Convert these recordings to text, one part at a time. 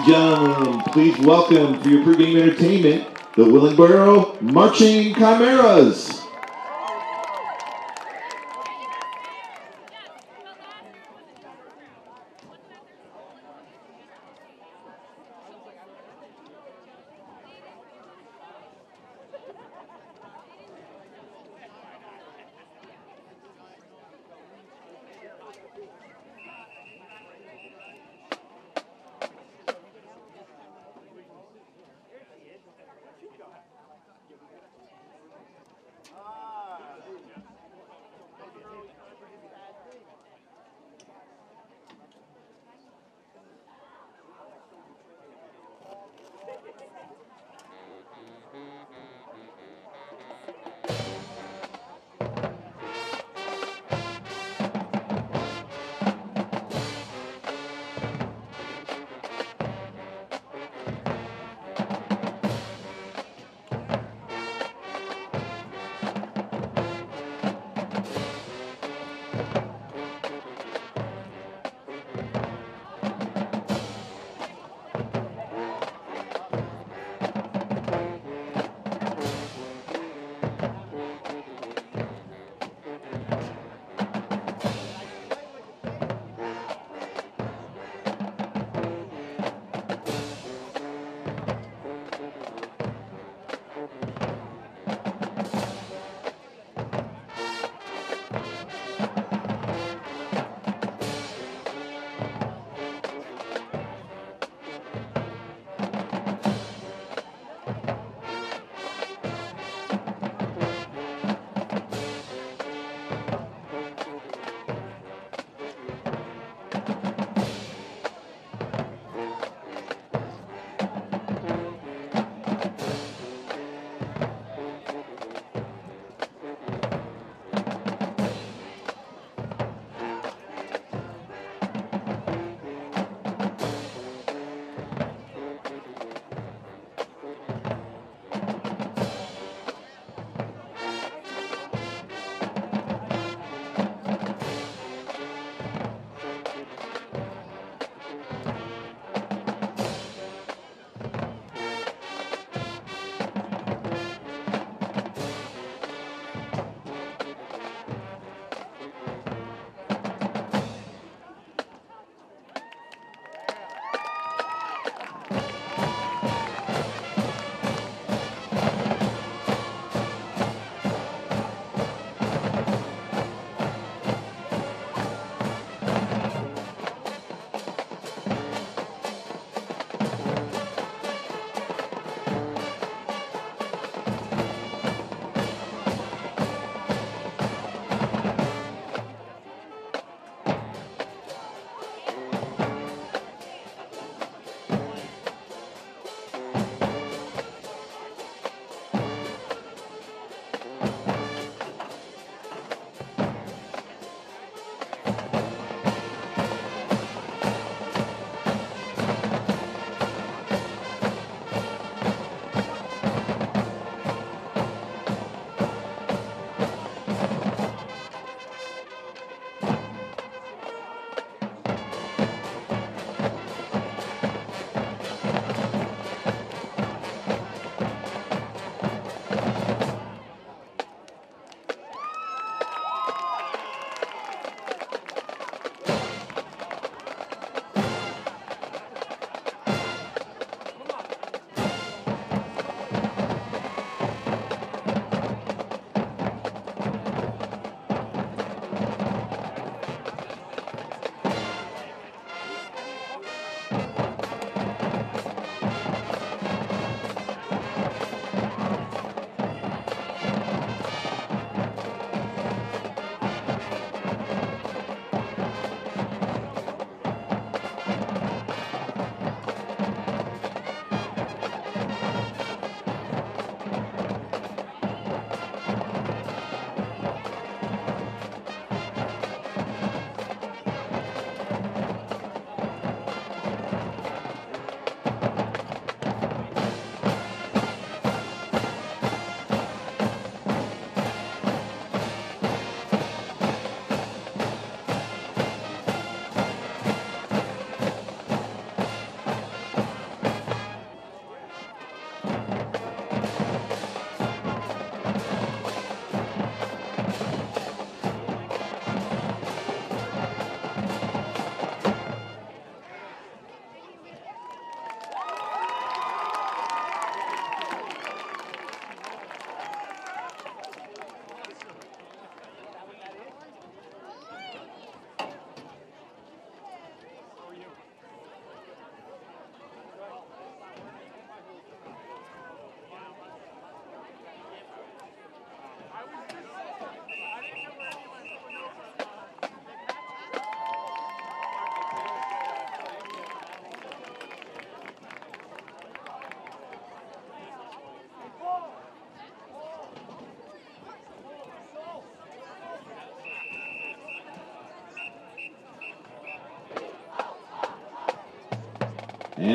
and gentlemen, please welcome for your pregame entertainment, the Willingboro Marching Chimeras.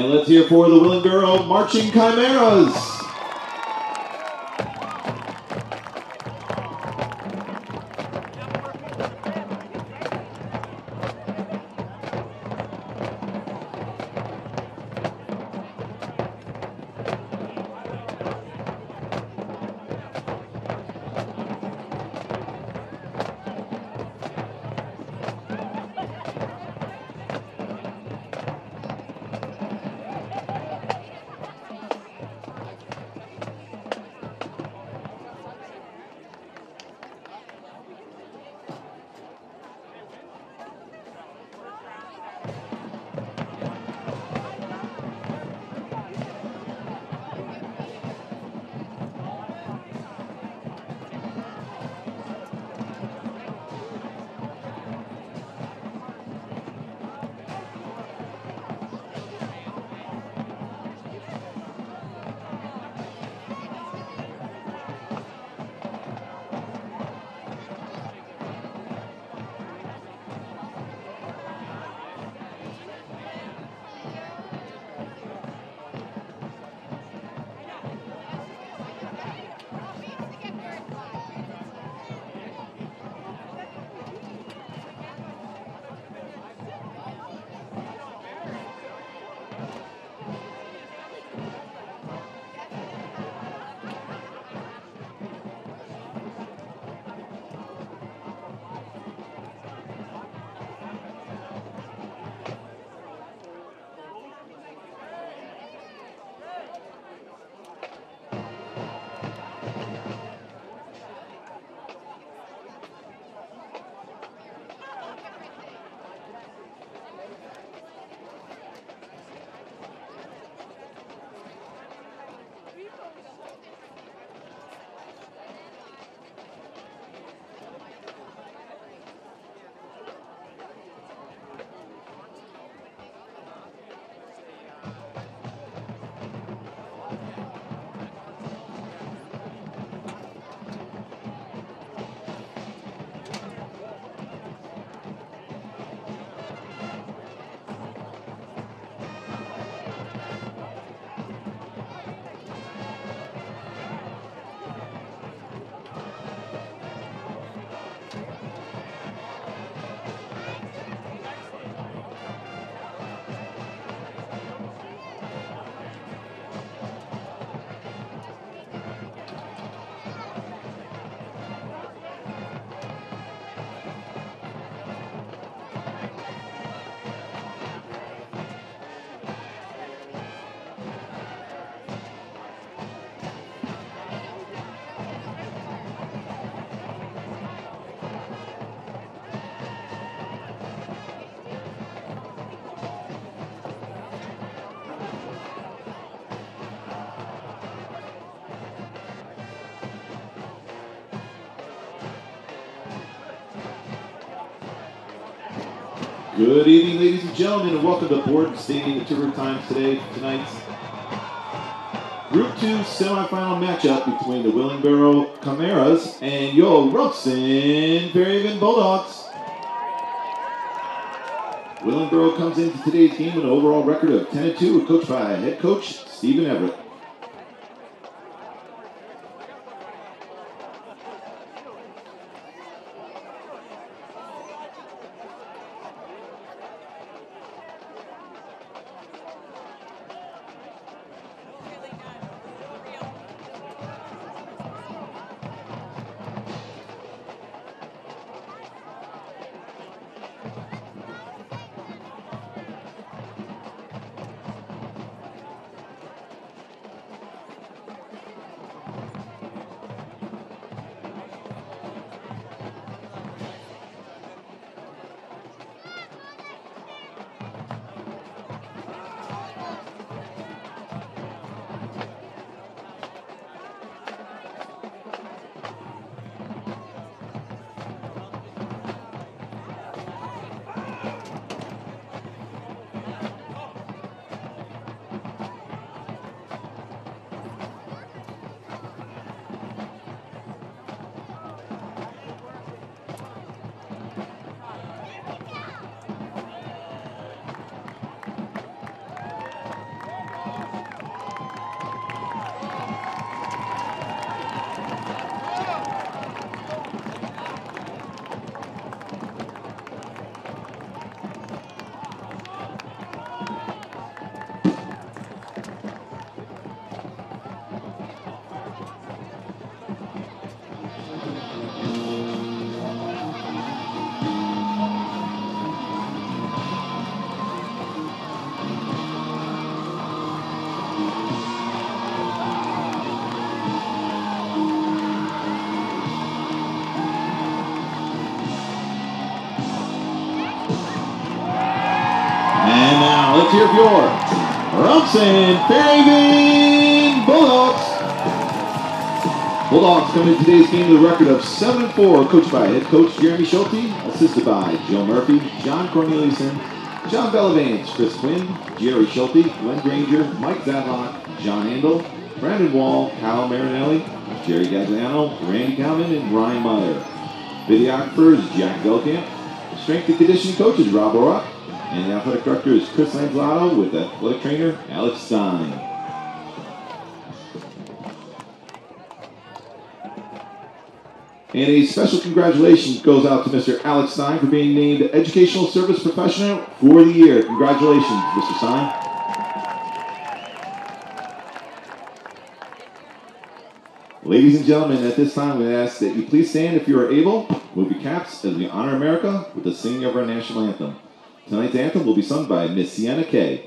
And let's hear for the Willingboro Marching Chimeras. Good evening, ladies and gentlemen, and welcome to Borden Stadium at Tour Times today for tonight's Group 2 semifinal matchup between the Willingboro Chimeras and your Rumson Fairhaven Bulldogs. Willingboro comes into today's game with an overall record of 10-2, coached by head coach Stephen Everett. let's hear for your Rumson Fairhaven Bulldogs. Bulldogs come into today's game with a record of 7-4, coached by head coach Jeremy Schulte, assisted by Joe Murphy, John Corneliuson, John Bellavance, Chris Quinn, Jerry Schulte, Glenn Granger, Mike Zadlock, John Handel, Brandon Wall, Kyle Marinelli, Jerry Gagliano, Randy Cowman, and Ryan Meyer. Videographer is Jack Delkamp. Strength and conditioning coach is Rob Orrock. And the athletic director is Chris Lanzlato with athletic trainer Alex Stein. And a special congratulations goes out to Mr. Alex Stein for being named Educational Service Professional for the Year. Congratulations, Mr. Stein. Ladies and gentlemen, at this time we ask that you please stand if you are able. Move your caps as we honor America with the singing of our national anthem. Tonight's anthem will be sung by Miss Sienna Kay.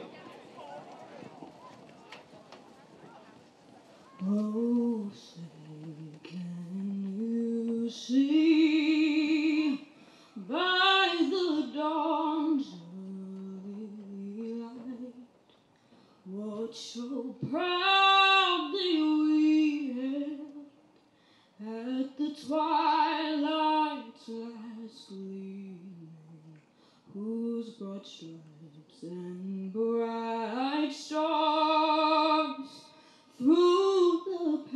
Oh, say, can you see by the dawn's early light what so proudly we hailed at the twilight's last gleaming, whose broad stripes and bright stars through the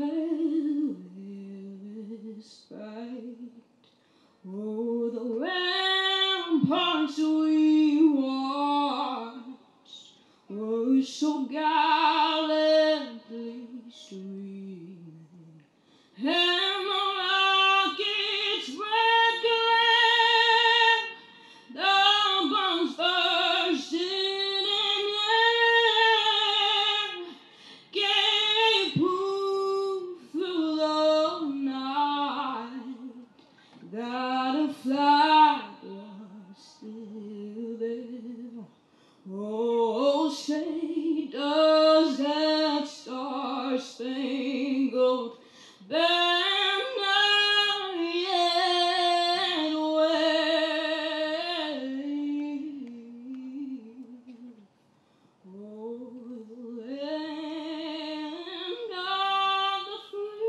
palest light, o'er the ramparts we watched were so gallantly streaming, and the rocket's red glare, the bombs bursting in air, gave proof through the night that a flag was still there. Oh, say does that star-spangled banner yet wave o'er the land of the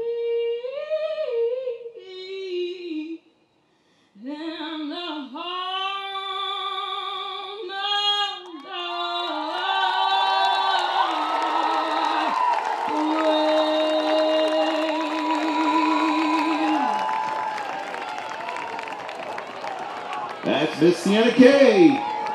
free and the home of the brave. That's Miss Sienna Kay.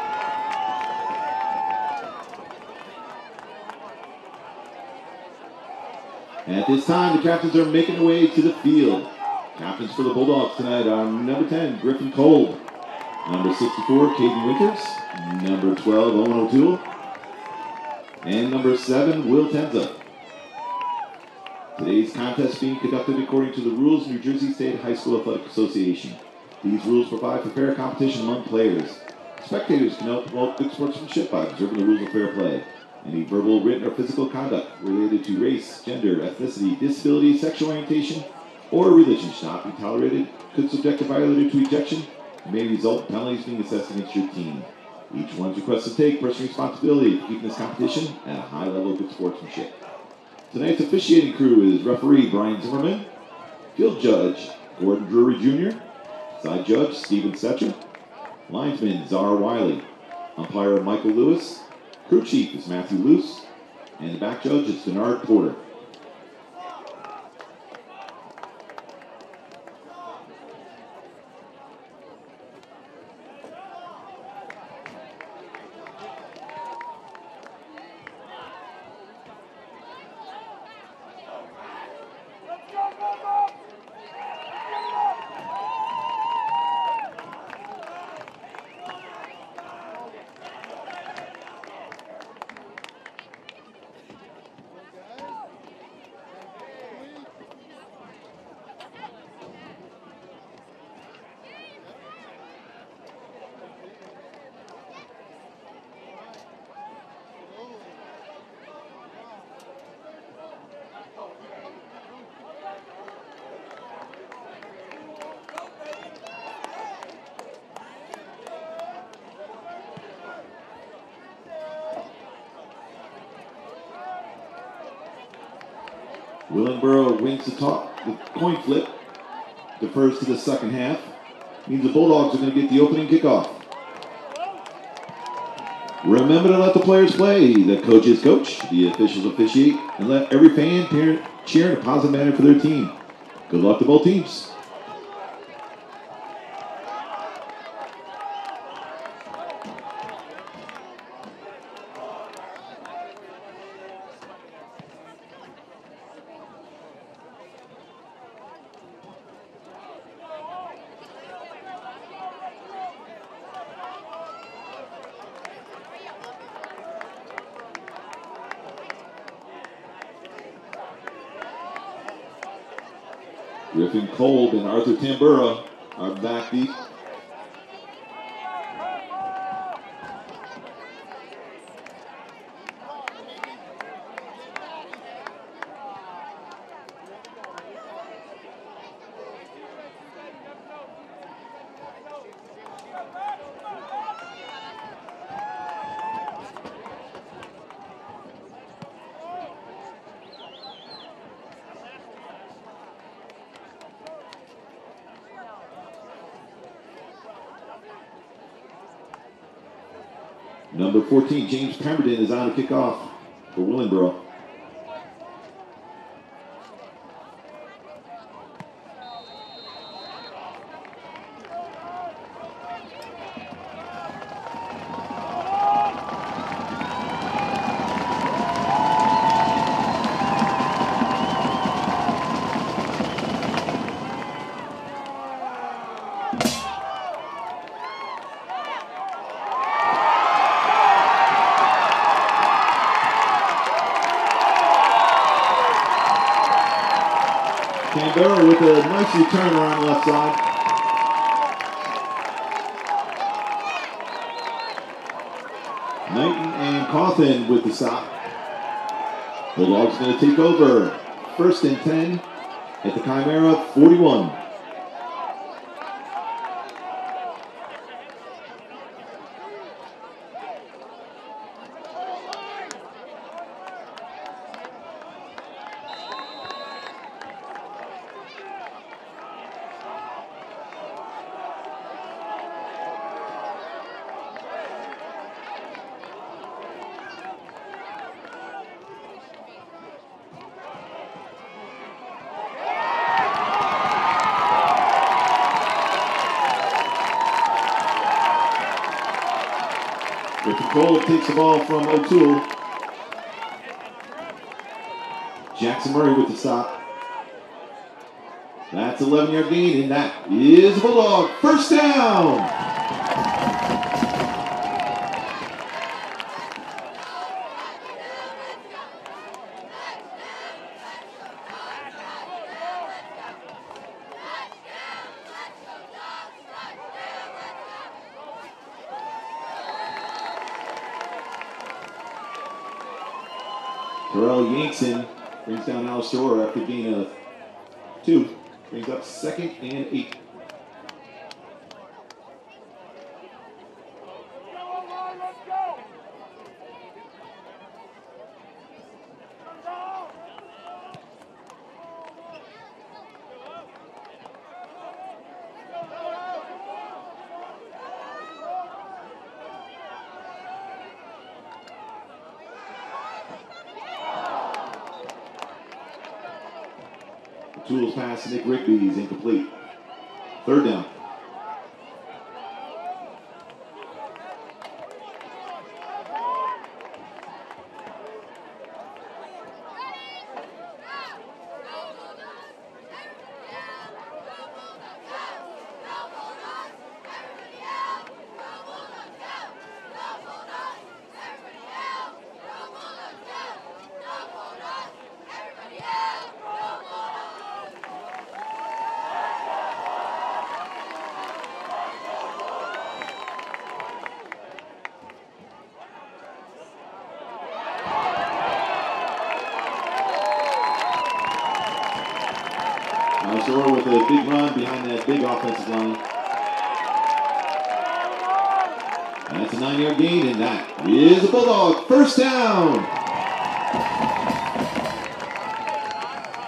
At this time, the captains are making their way to the field. Captains for the Bulldogs tonight are number 10, Griffin Kolb, number 64, Caden Winters, number 12, Owen O'Toole, and number 7, Will Tenza. Today's contest being conducted according to the rules of New Jersey State High School Athletic Association. These rules provide for fair competition among players. Spectators can help promote good sportsmanship by observing the rules of fair play. Any verbal, written, or physical conduct related to race, gender, ethnicity, disability, sexual orientation, or religion should not be tolerated, could subject a violator to ejection, and may result in penalties being assessed against your team. Each one is requested to take personal responsibility for keeping this competition at a high level of good sportsmanship. Tonight's officiating crew is referee Brian Zimmerman, field judge Gordon Drury Jr., side judge Stephen Setcher, linesman Zara Wiley, umpire Michael Lewis, crew chief is Matthew Luce, and the back judge is Bernard Porter. Willingboro wins the coin flip, defers to the second half. Means the Bulldogs are going to get the opening kickoff. Remember to let the players play, the coaches coach, the officials officiate, and let every fan, parent cheer in a positive manner for their team. Good luck to both teams. Griffin Kolb and Arthur Tambura are back deep. Number 14, James Pemberton, is on to kick off for Willingboro. Canberra with a nice return around the left side. Knighton and Cawthon with the stop. Bulldogs going to take over. 1st and 10 at the Chimera 41. Griffin Kolb takes the ball from O'Toole. Jackson Murray with the stop. That's 11-yard gain, and that is Bulldog. 1st down. Terrell Yankson brings down Alistair Orr after being a 2. Brings up 2nd and 8. Tools pass to Nick Rigby is incomplete. 3rd down. Alistair with a big run behind that big offensive line. That's a 9-yard gain, and that is a Bulldog. 1st down.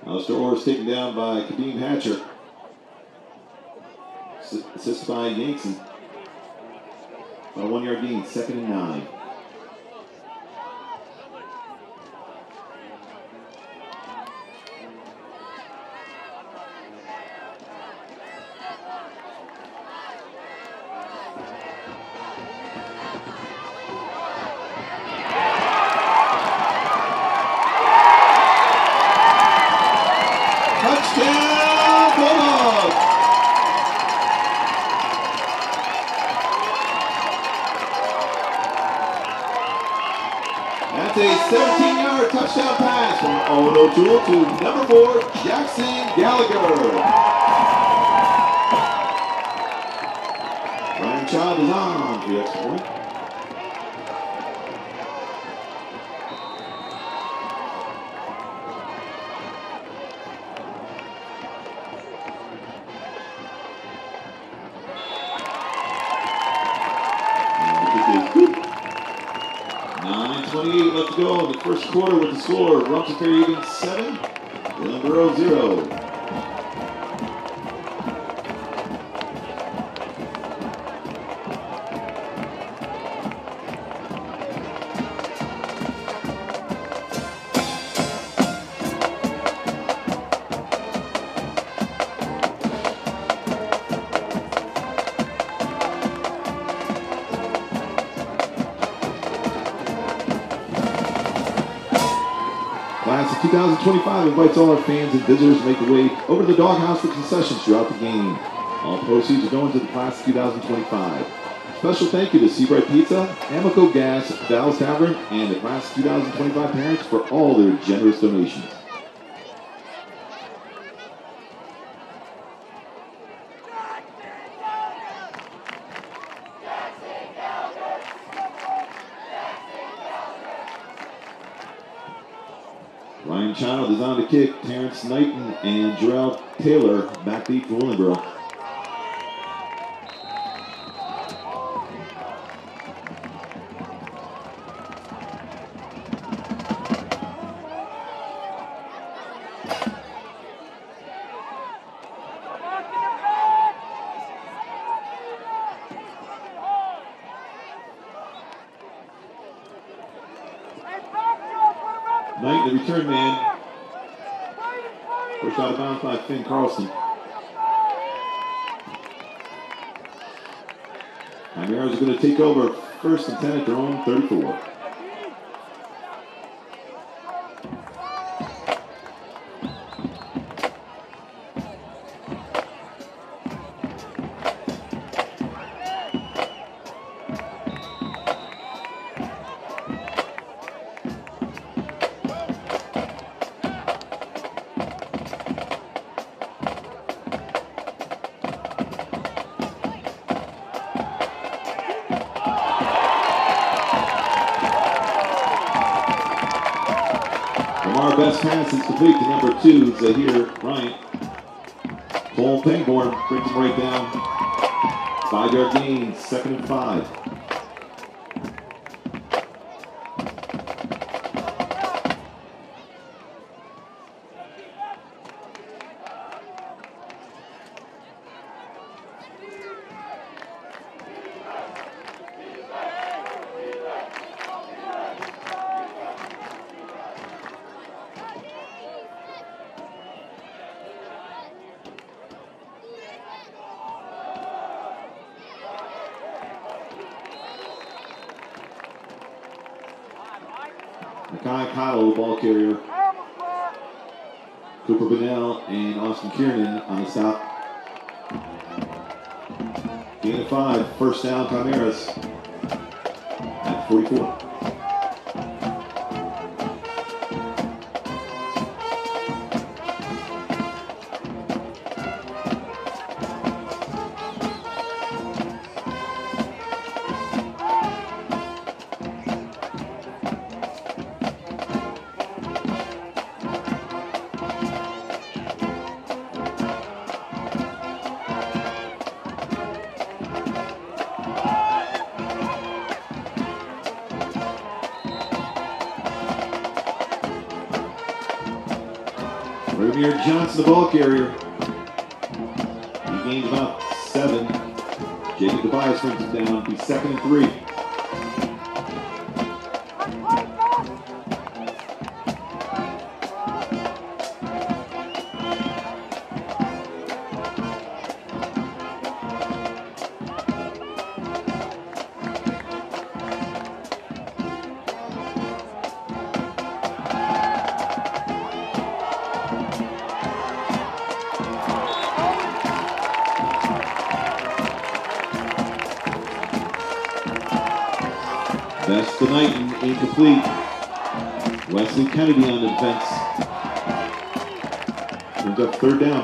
Alistair Orr is taken down by Kadeem Hatcher. Assisted by Yankson. A 1 yard gain, 2nd and 9. Touchdown, Bulldogs! That's a 17-yard touchdown pass from Owen O'Toole to number 4, Jackson Gallagher. Ryan Child is on for the extra point. And 9:28 left to go in the first quarter with the score. Rumson Ferry Egan 7, Willingboro 0. Class of 2025 invites all our fans and visitors to make their way over to the Doghouse for concessions throughout the game. All proceeds are going to the Class of 2025. Special thank you to Seabright Pizza, Amoco Gas, Dallas Tavern, and the Class of 2025 parents for all their generous donations. Ryan Child is on to kick. Terrence Knighton and Jarrell Taylor backbeat for Willingboro. Knight, the return man. Pushed out of bounds by Finn Carlson. Chimeras are going to take over 1st and 10 at their own 34. Our best pass is complete to number 2, Zahir Bryant. Cole Pangborn brings him right down. 5-yard gain, 2nd and 5. Makai Cottle, the ball carrier. Cooper Bunnell and Austin Kiernan on the stop. Gain of 5, 1st down, Chimeras at 44. Amir Johnson, the ball carrier. He gains about 7. Jacob Tobias brings him down. He's 2nd and 3. Best tonight and incomplete. Wesley Kennedy on the defense. Brings up 3rd down.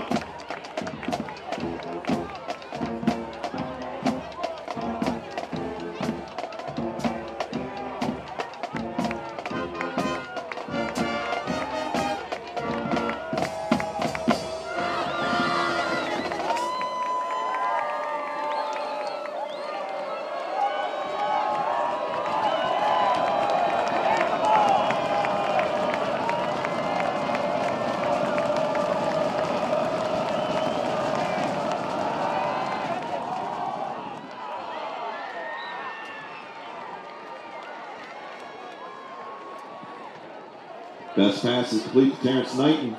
Best pass is complete to Terrence Knighton.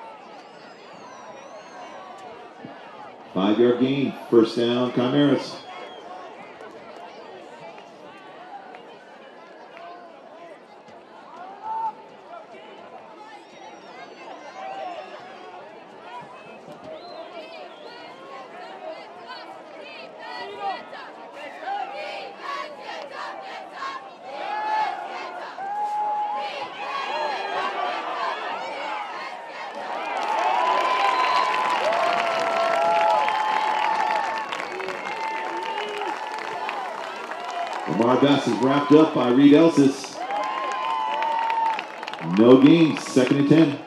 5-yard gain, 1st down, Chimeras. Lamar Best is wrapped up by Reed Elsis. No gains, 2nd and 10.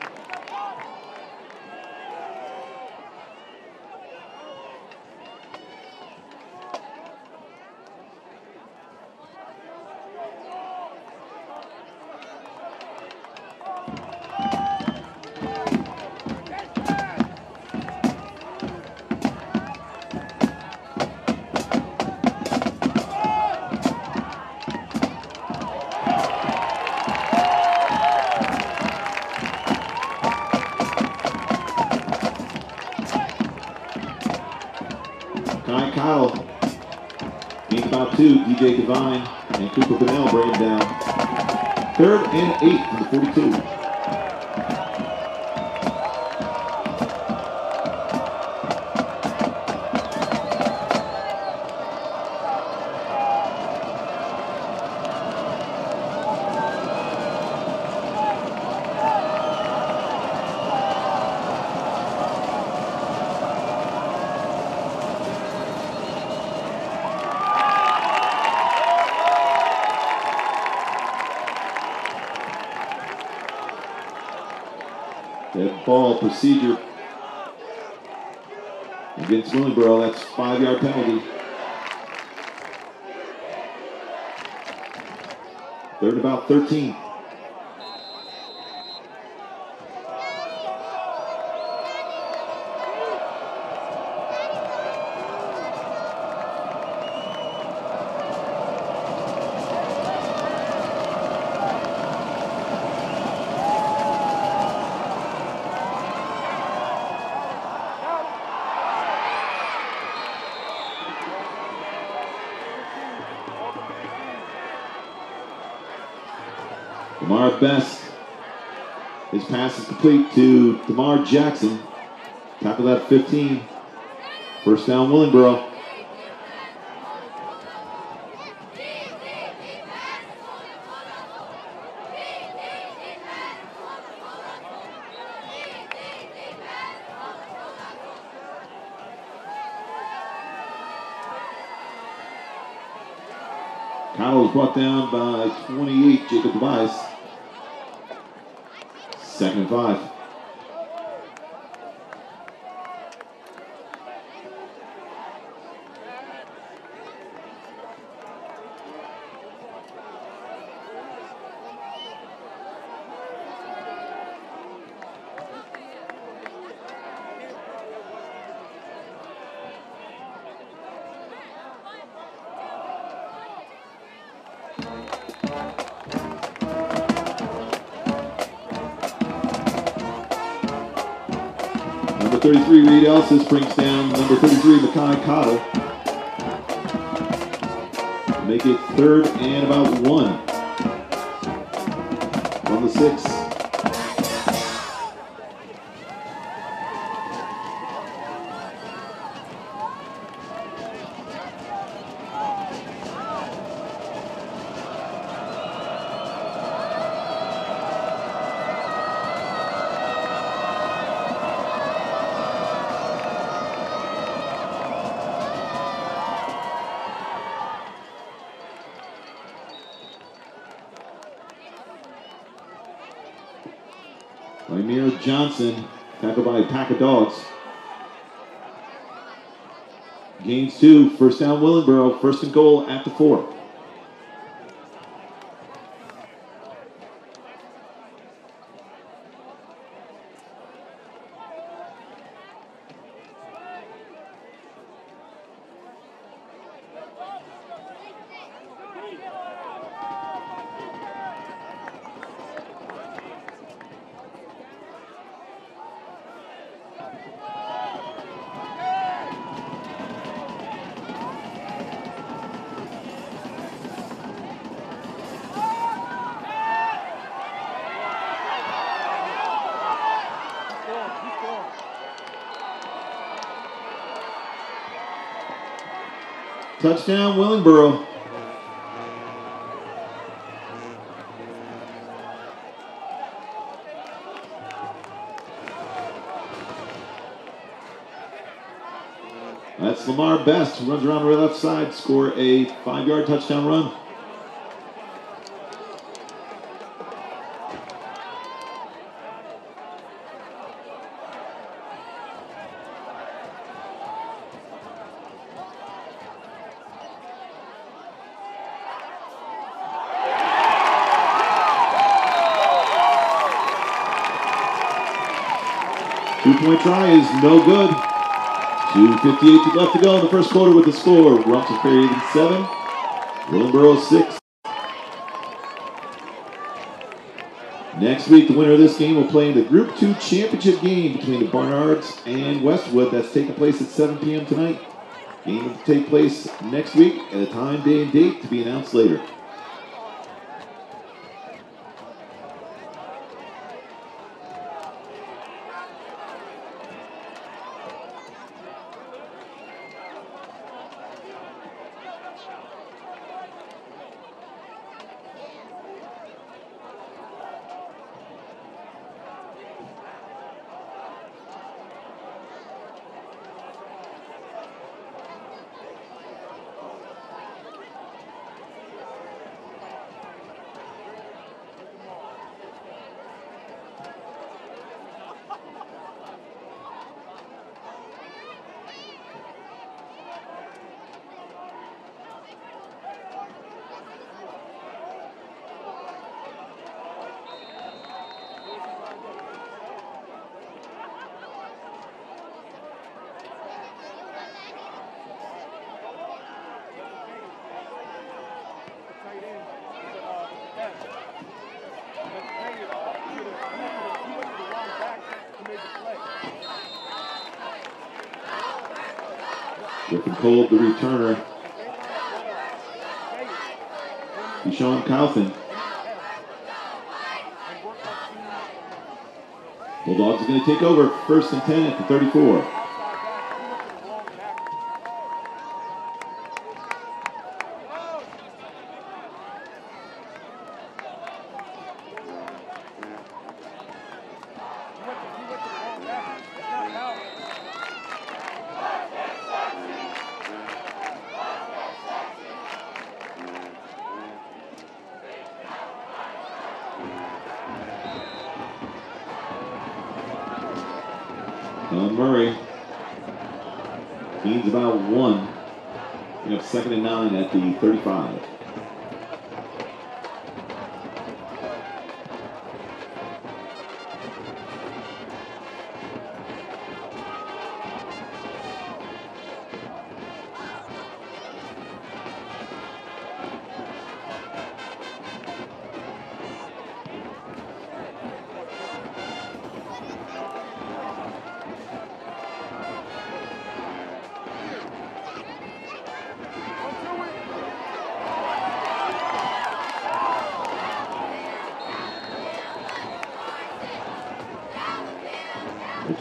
Kai Kyle gains about 2. DJ Devine and Cooper Bennell bring him down. 3rd and 8 from the 42. Dead ball procedure against Willingboro. That's 5-yard penalty. 3rd and about 13. Lamar Best. His pass is complete to DeMar Jackson. Tackle that 15. 1st down, Willingboro. Connell was brought down by 28, Jacob Tobias. 2nd and 5. 33, Reed Elsis brings down number 33, Makai Cottle. Make it 3rd and about 1 on the 6. Amir Johnson, tackled by a pack of dogs. Gains 2, 1st down Willingboro, 1st and goal at the 4. Touchdown, Willingboro. That's Lamar Best, who runs around the left side, score a 5-yard touchdown run. Two-point try is no good. 2:58 left to go in the first quarter with the score. Rumson Ferry 7, Willingboro 6. Next week, the winner of this game will play in the Group 2 championship game between the Barnards and Westwood. That's taking place at 7 p.m. tonight. Game will take place next week at a time, day, and date to be announced later. Griffin Cole, the returner. Deshaun Kaufman. Bulldogs are going to take over 1st and 10 at the 34. Murray gains about 1. We have 2nd and 9 at the 35.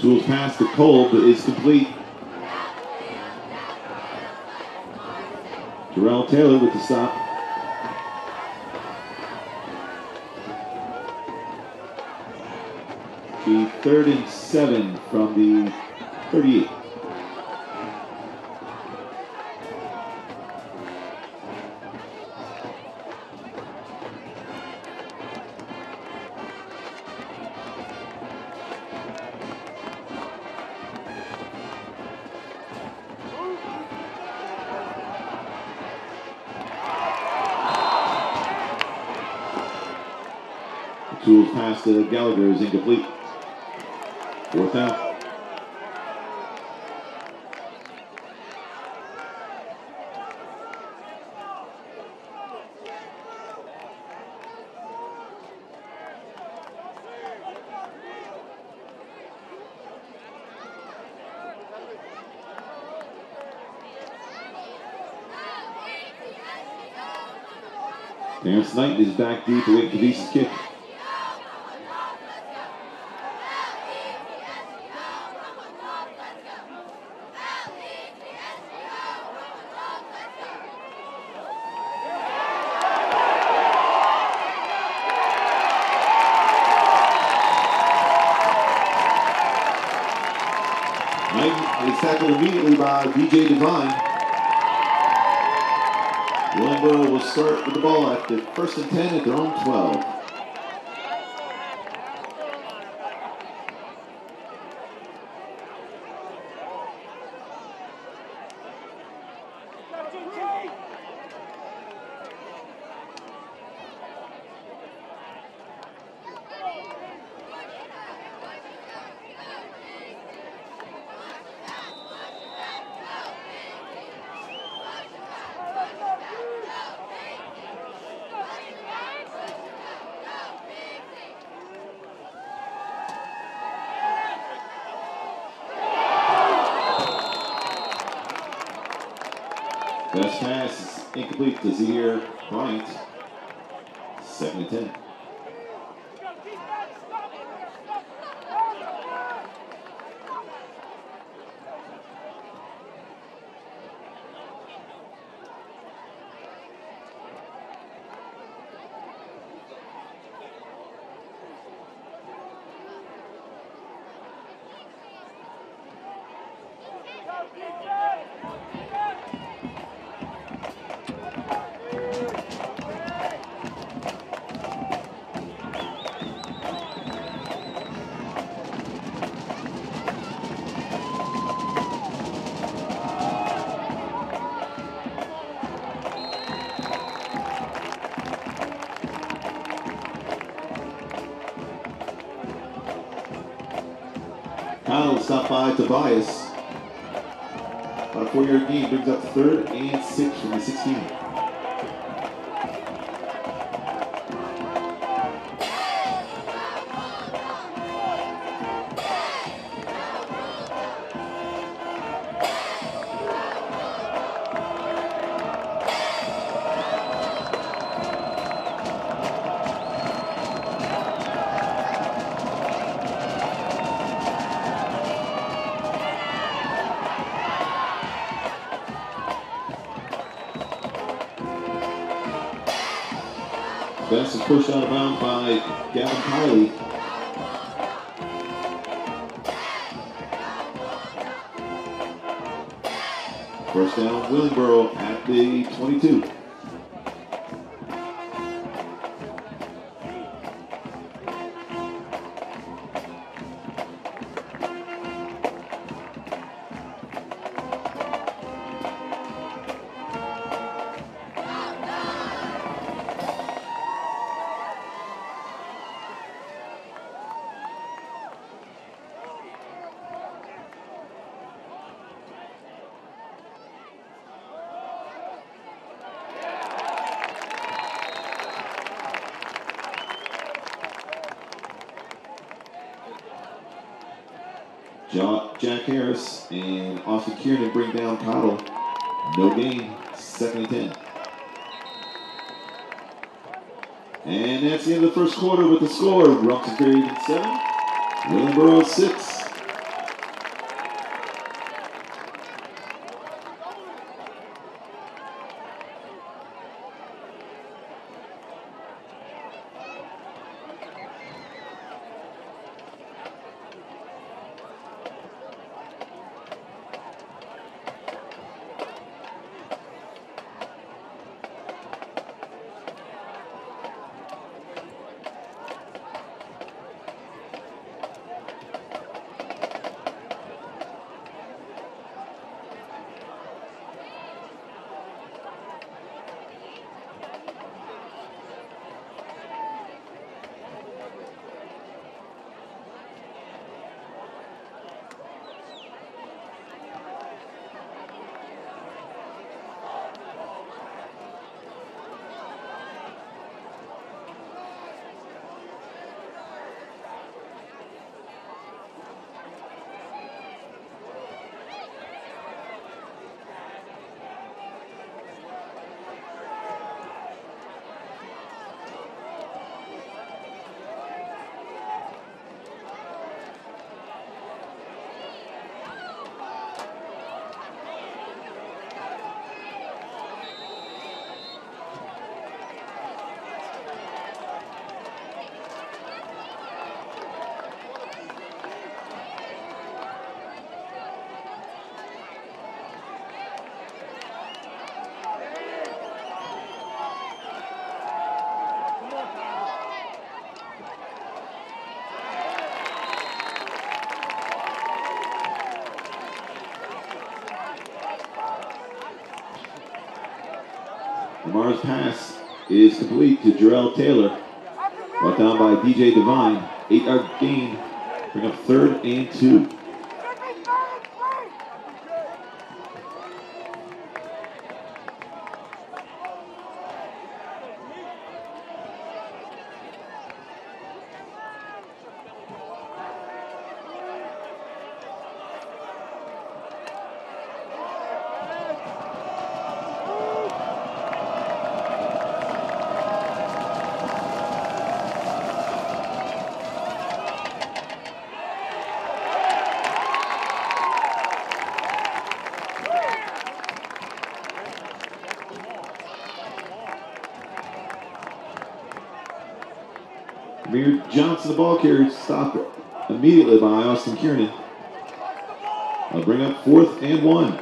Tools pass to Cole, but is complete. Terrell Taylor with the stop. The 3rd and 7 from the 38. Tools pass to Gallagher is incomplete. 4th out. Terrence Knight is back deep away from Kavisa's kick. Knight is tackled immediately by DJ Devine. Willingboro will start with the ball at the 1st and 10 at their own 12. Best pass is incomplete to Zahir Bryant. 2nd and 10. Kyle stopped by Tobias. About a 4-yard gain brings up 3rd and 6 from the 16. Best is pushed out of bounds by Gavin Kiley. First down, Willingboro at the 22. Jack Harris and Austin Kiernan bring down Cottle. No gain, 2nd and 10. And that's the end of the first quarter with the score. Rumson Period 7, Willingboro 6. Lamar's pass is complete to Jarrell Taylor. Brought down by DJ Devine. 8-yard gain. Bring up 3rd and 2. Amir Johnson, the ball carrier, stopped immediately by Austin Kiernan. I'll bring up 4th and 1.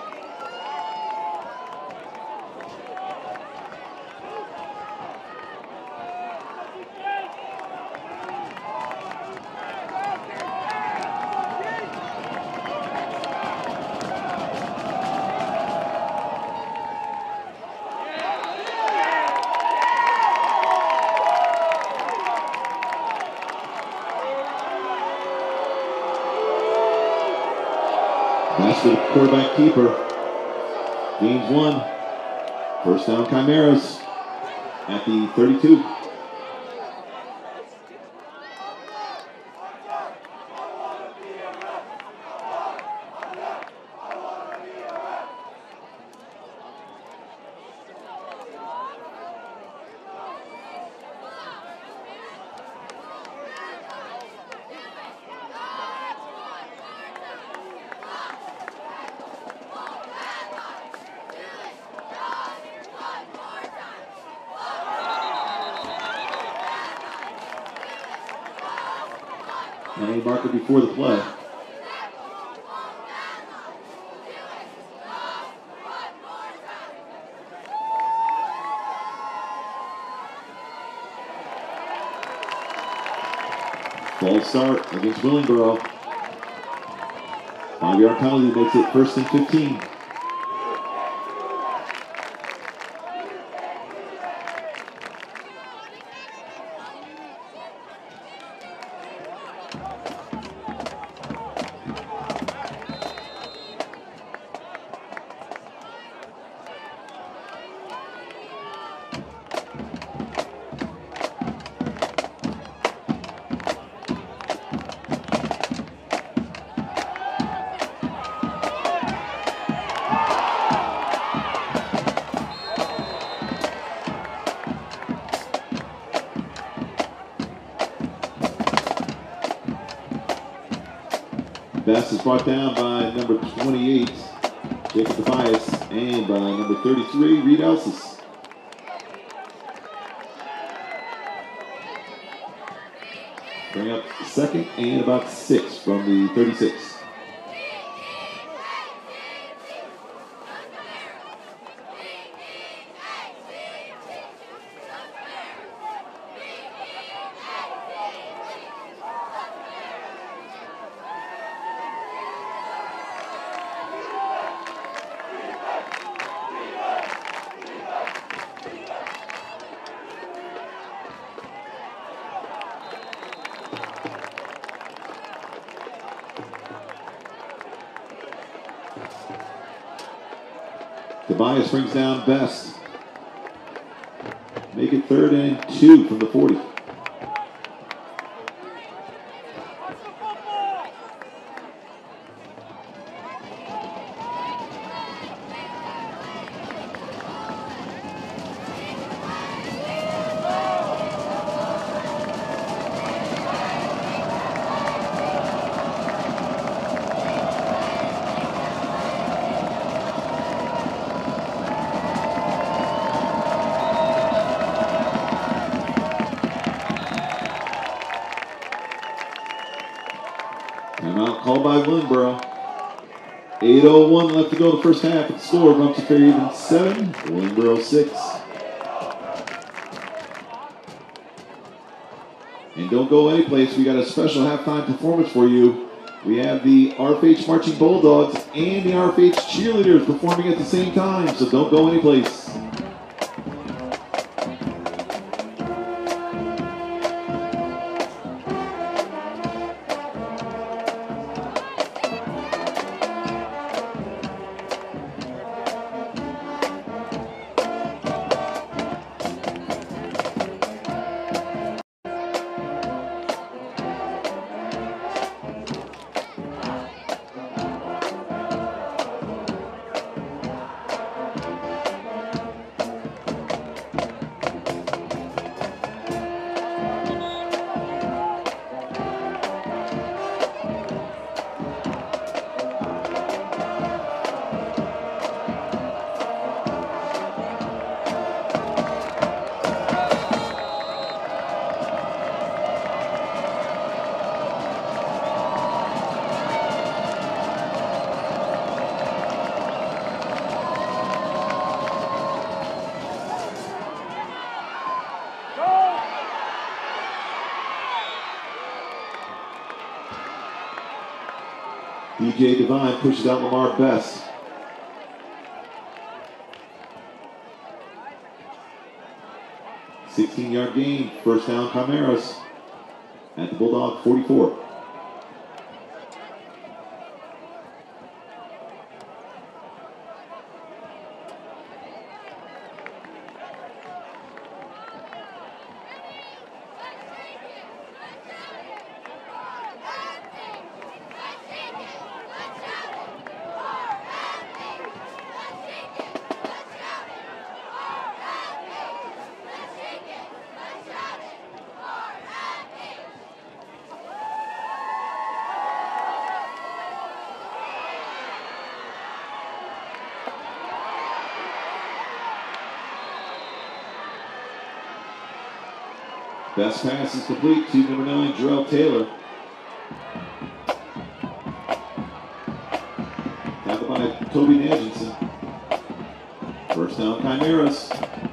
Pass to the quarterback keeper. Gains 1. First down Chimeras at the 32. And a marker before the play. False start against Willingboro. 5-yard penalty makes it 1st and 15. Pass is brought down by number 28, Jacob Tobias, and by number 33, Reed Elsis. Bring up 2nd and about 6 from the 36. Tobias brings down Best. Make it 3rd and 2 from the 40. Timeout called by Willingboro. 8:01 left to go in the first half. The score, Rumson Fairhaven 7, Willingboro 6. And don't go anyplace. We got a special halftime performance for you. We have the RFH Marching Bulldogs and the RFH Cheerleaders performing at the same time, so don't go anyplace. DJ Divine pushes out Lamar Best. "16-yard gain, first down Chimeras at the Bulldog 44. Best pass is complete to number 9, Jarrell Taylor. Tackled by Toby Naginson. First down, Chimeras.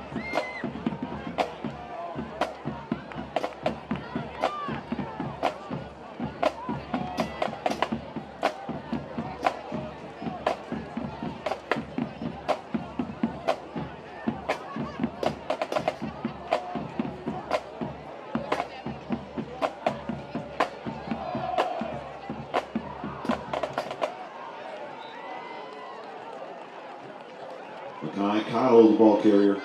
Makai Cottle, the ball carrier.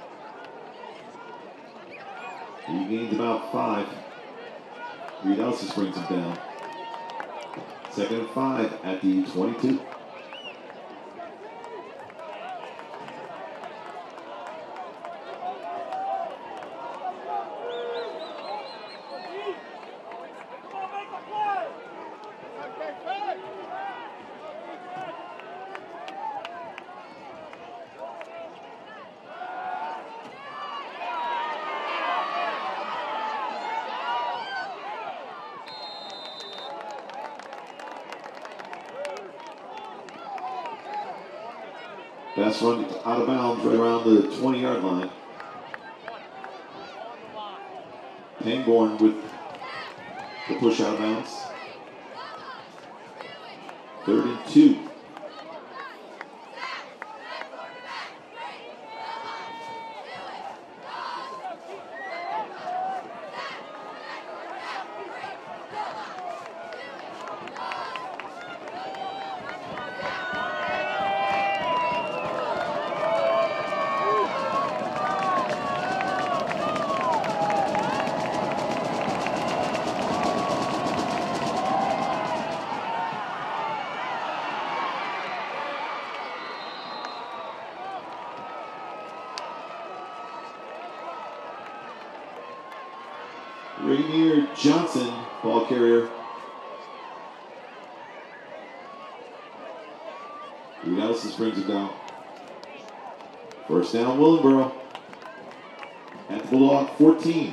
He gains about 5. Reed Elsis brings him down. 2nd and 5 at the 22. Best run out of bounds right around the 20-yard line. Pangborn with the push out of bounds. 3rd and 2. Rainier Johnson, ball carrier. Reed Elsis brings it down. First down, Willingboro at the Bulldog 14.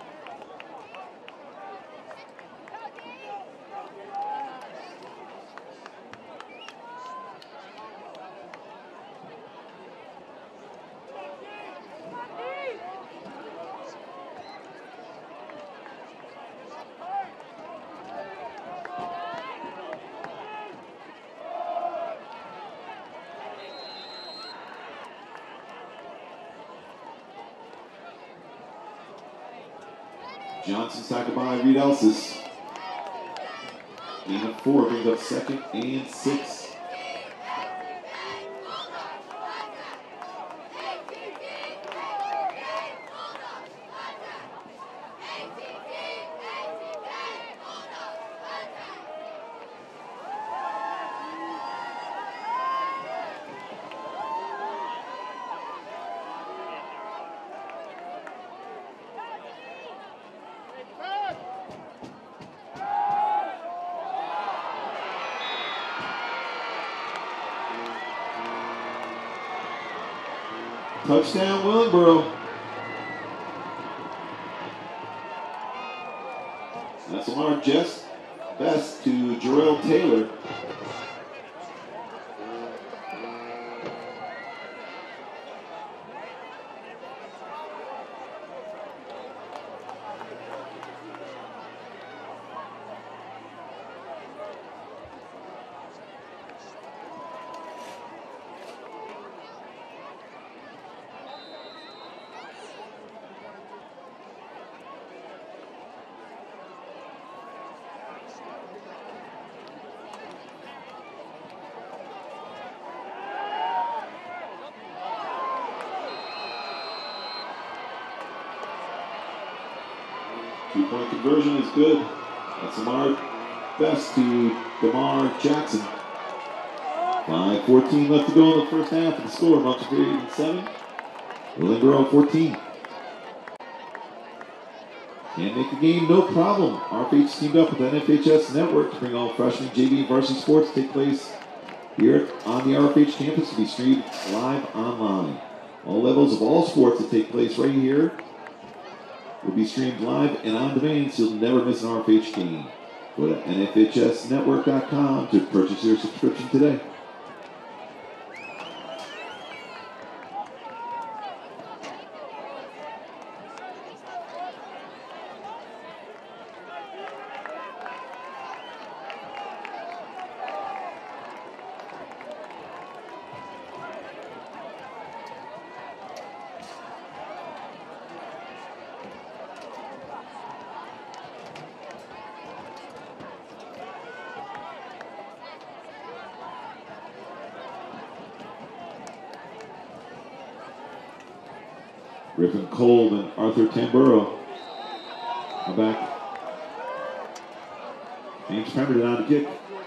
Johnson tackled by Reed Elsis. Gain of 4 brings up 2nd and 6. Touchdown, Willingboro. That's Lamar Best to Jarrell Taylor. Two-point conversion is good. That's Lamar Best to DeMar Jackson. 5:14 left to go in the first half. And the score, Montgomery 7, Willingboro 14. Can't make the game, no problem. RFH teamed up with NFHS Network to bring all freshman, JV, and varsity sports to take place here on the RFH campus to be streamed live online. All levels of all sports that take place right here will be streamed live and on demand, so you'll never miss an RFH game. Go to NFHSnetwork.com to purchase your subscription today. Griffin Kolb and Arthur Tamburo are back. James Pemberton on the kick.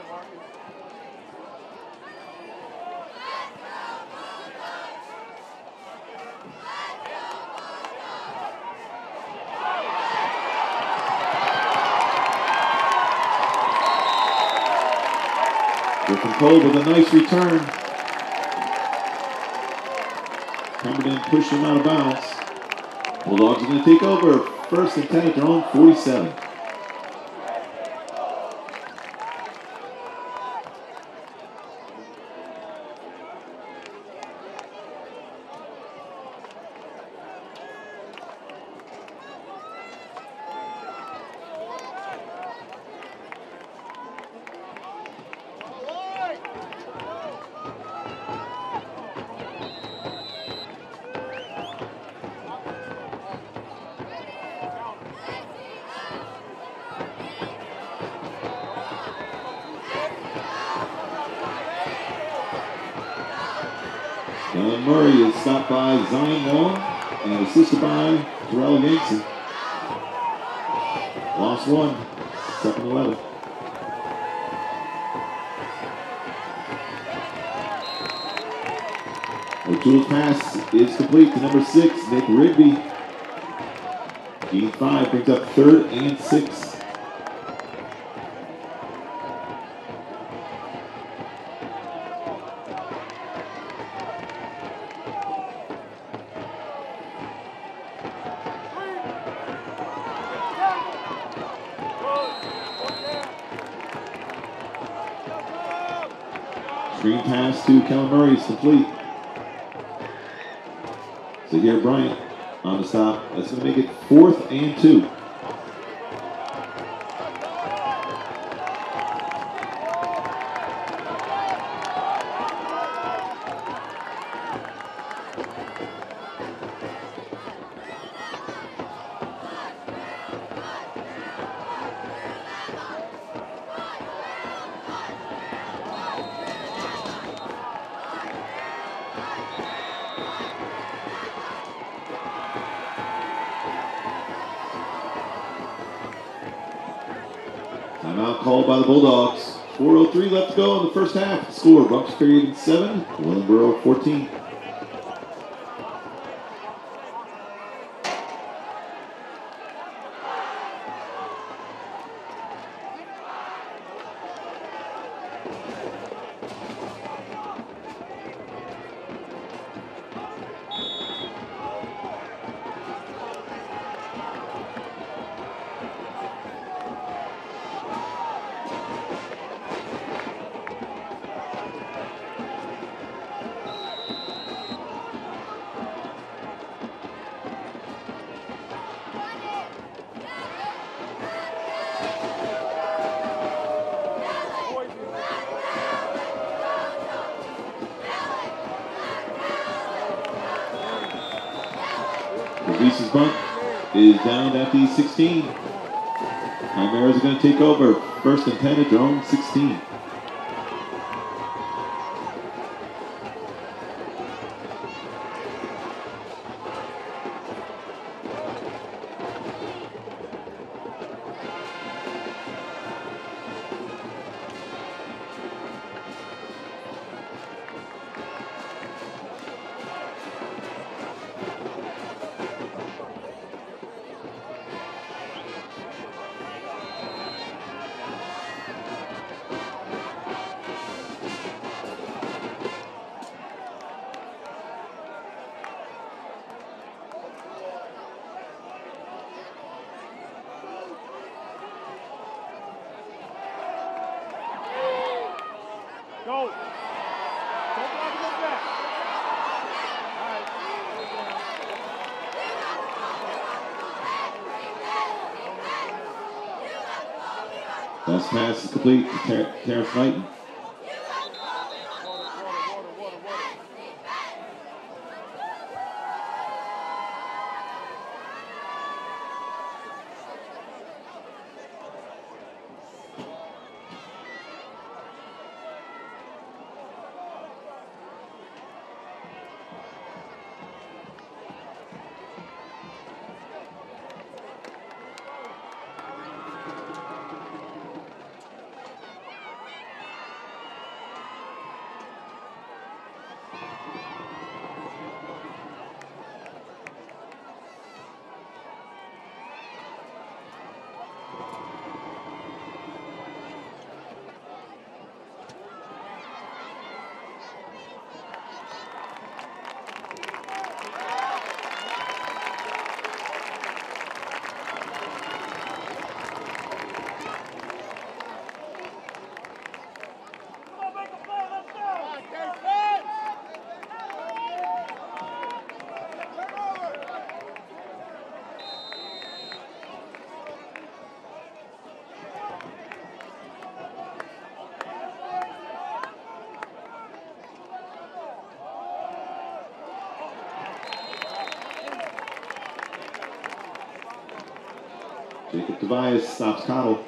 Griffin Kolb with a nice return. Pemberton pushed him out of bounds. Bulldogs are going to take over. First and 10 at their own 47. Dylan Murray is stopped by Zion Long and assisted by Terrell Yankson. Lost one, second 11. O'Toole's pass is complete to number 6, Nick Rigby. Gain 5 brings up 3rd and 6. Screen pass to Kellen Murray is complete. So here Bryant on the stop. That's going to make it 4th and 2. Timeout called by the Bulldogs. 4:03 left to go in the first half. The score, Bucks Period 7, Willingboro 14. Reese's bunt is down at the 16. Chimeras are going to take over. 1st and 10 at their own 16. Last pass is complete to Terrence Knighton. Jacob Tobias stops Cottle.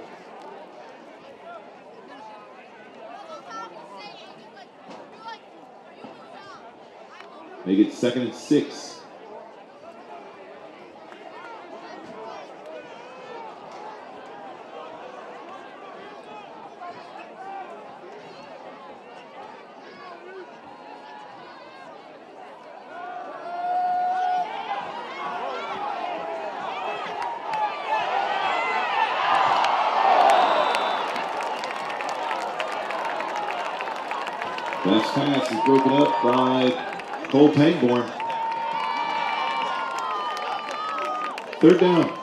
Make it 2nd and 6. Last pass is broken up by Cole Pangborn. 3rd down.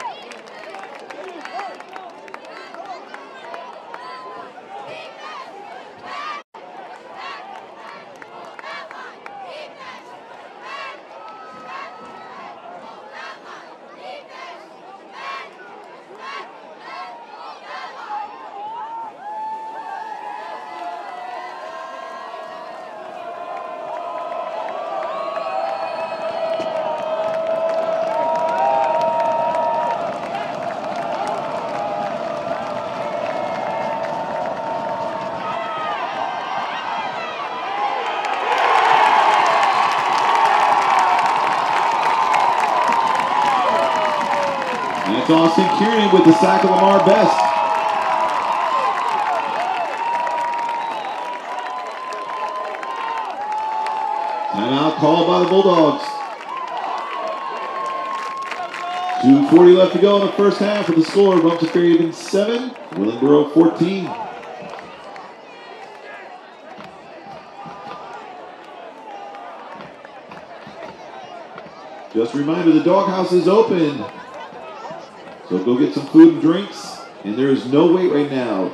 That's Austin Kiernan with the sack of Lamar Best. Timeout called by the Bulldogs. 2:40 left to go in the first half with the score. Rumson Ferry Haven 7, Willingboro 14. Just a reminder, the doghouse is open. So go get some food and drinks, and there is no wait right now.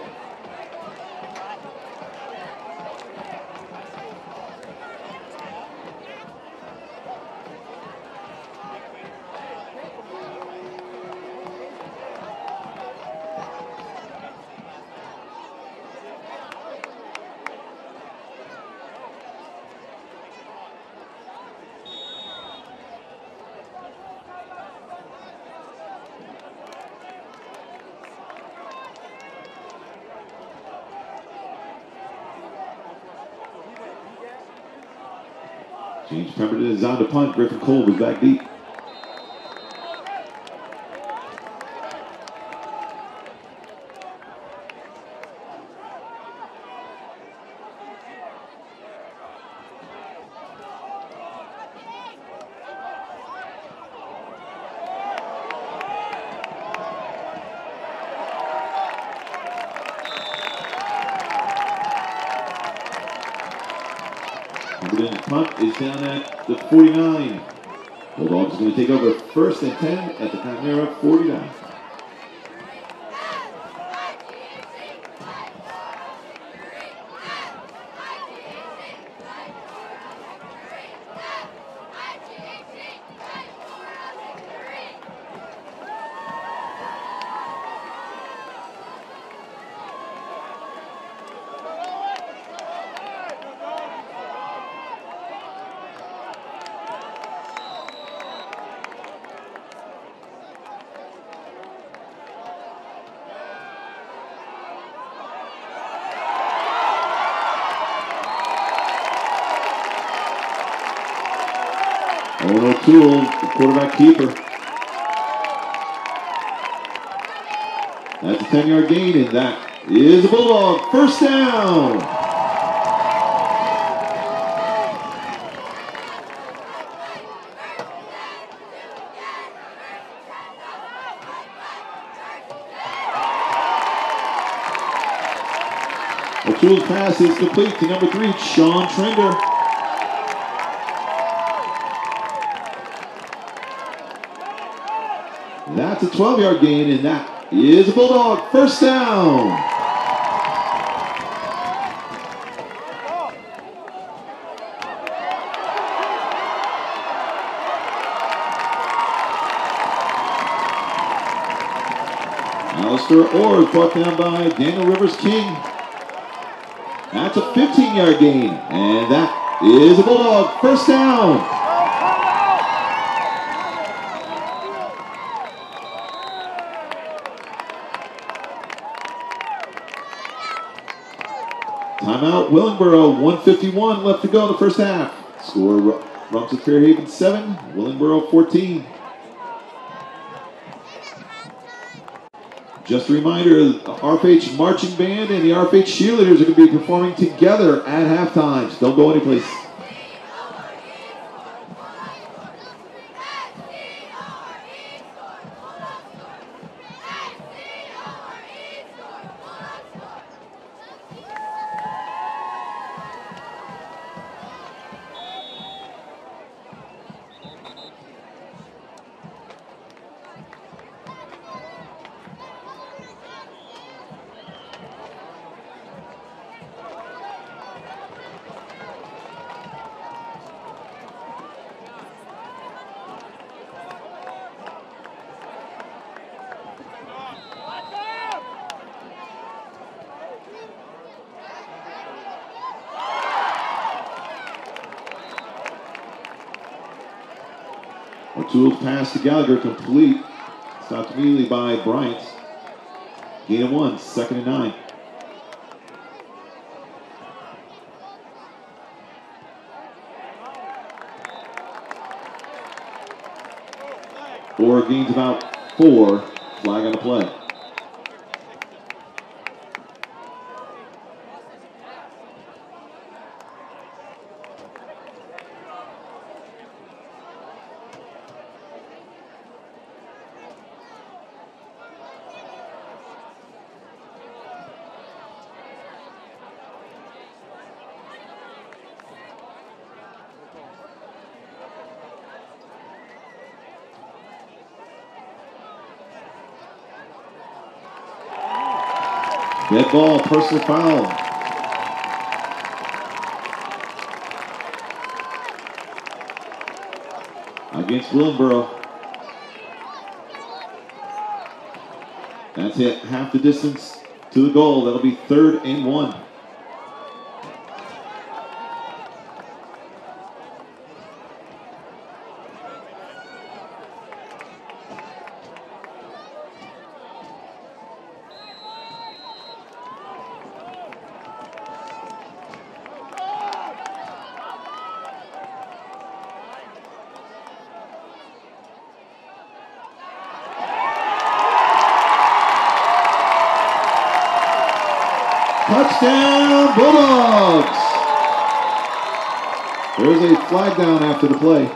James Pemberton is on to punt. Griffin Cole was back deep. Pemberton's punt is down at the 49. Bulldogs is going to take over 1st and 10 at the Chimera 49. Owen O'Toole, the quarterback keeper. That's a 10-yard gain, and that is a Bulldog first down. O'Toole's pass is complete to number 3, Sean Trender. That's a 12-yard gain, and that is a Bulldog first down. Alistair Orr brought down by Daniel Rivers King. That's a 15-yard gain, and that is a Bulldog first down. Timeout, Willingboro, 1:51 left to go in the first half. Score, Rumson Fairhaven 7, Willingboro 14. Just a reminder, the RFH Marching Band and the RFH Cheerleaders are going to be performing together at halftime. So don't go anyplace. O'Toole's pass to Gallagher complete. Stopped immediately by Bryant. Gain of 1, 2nd and 9. Orr gains about 4. Flag on the play. Dead ball, personal foul. Against Willingboro. That's it, half the distance to the goal. That'll be 3rd and 1. Touchdown, Bulldogs! There's a flag down after the play.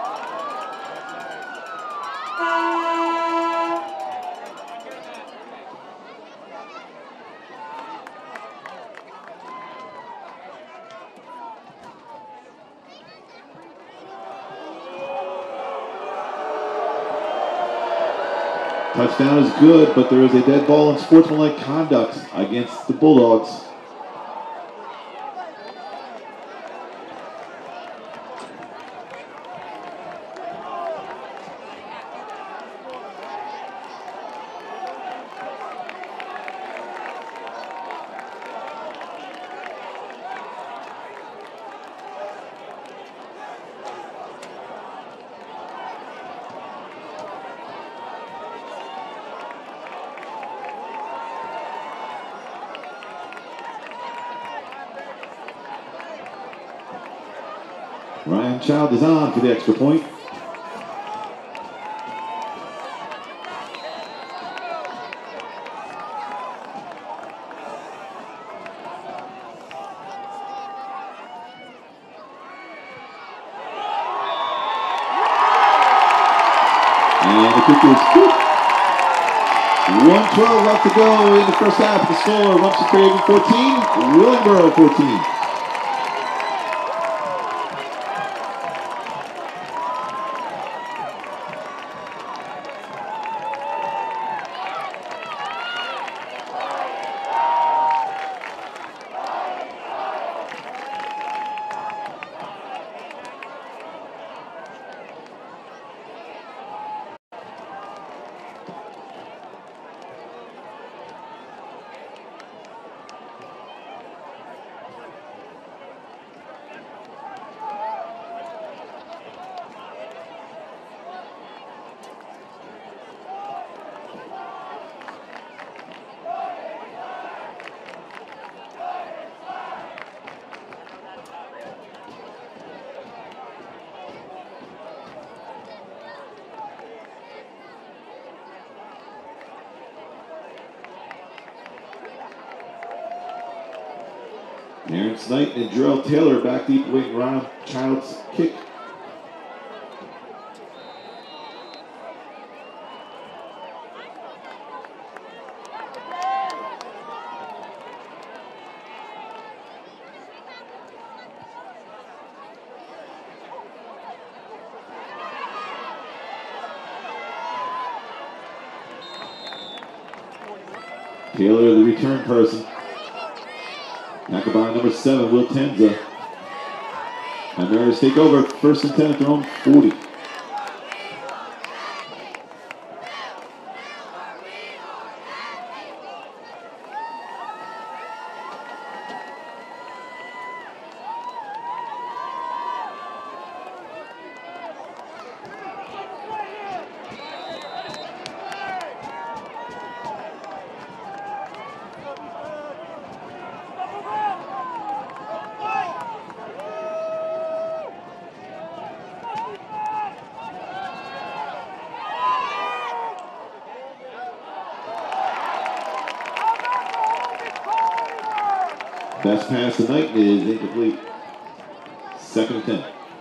Touchdown is good, but there is a dead ball and sportsmanlike conduct against the Bulldogs. Ryan Child is on for the extra point. And the kick is good. 1:12 left to go in the first half. The score, Rumson Craven 14, Willingboro 14. Aaron Knight and Jarrell Taylor back deep wing. Ron Child's kick. Taylor, the return person. Back by number 7, Will Tenza. And Mariners take over, first and 10 at their own 40. Best pass tonight is incomplete. Second and 10.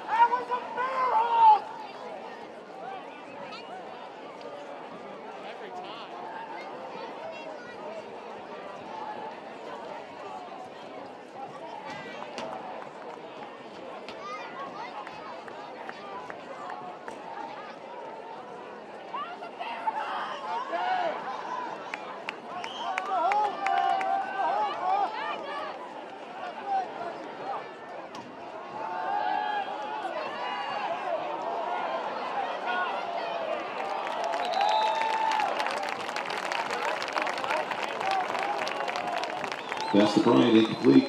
Pass to Bryant, incomplete.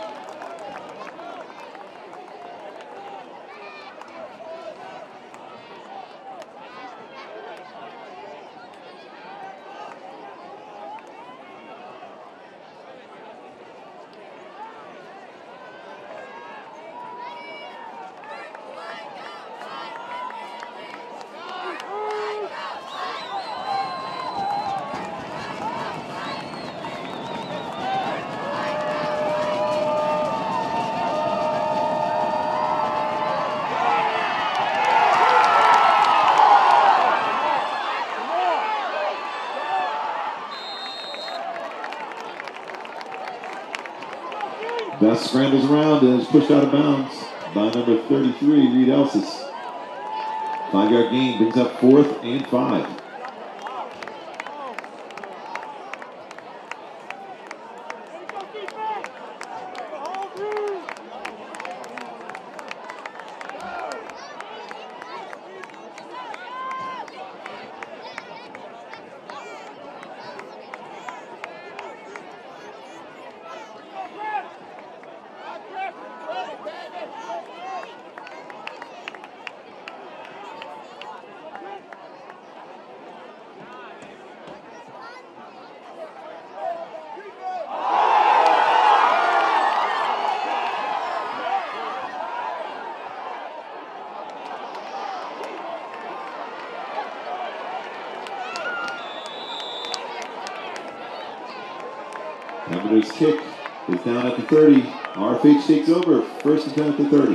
Best scrambles around and is pushed out of bounds by number 33, Reed Elsis. 5-yard gain brings up 4th and 5. Commodores kick is down at the 30. RFH takes over, first and 10 at the 30.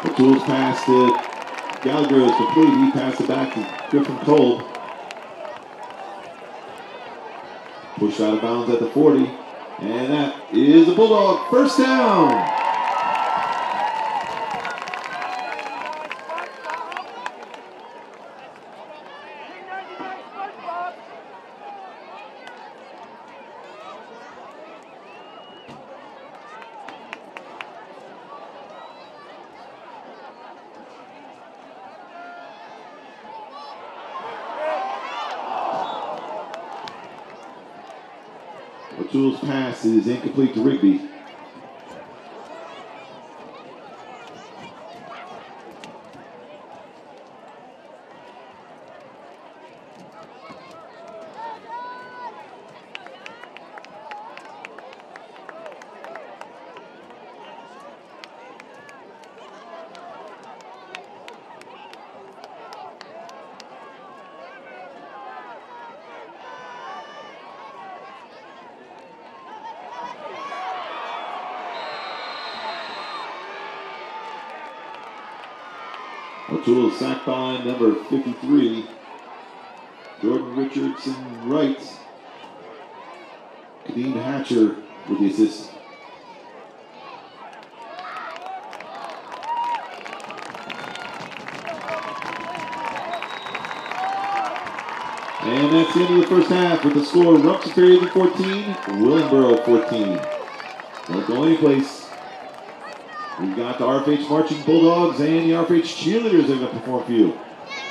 O'Toole's pass to Gallagher is complete. He passed it back to Griffin Kolb. Pushed out of bounds at the 40. And that is a Bulldog first down. O'Toole's pass is incomplete to Rigby. O'Toole sacked by number 53, Jordan Richardson Wright. Kadeem Hatcher with the assist. And that's the end of the first half with the score Rumson Fairhaven 14, Willingboro 14. Don't go anyplace. We've got the RFH Marching Bulldogs and the RFH Cheerleaders that are going to perform for you.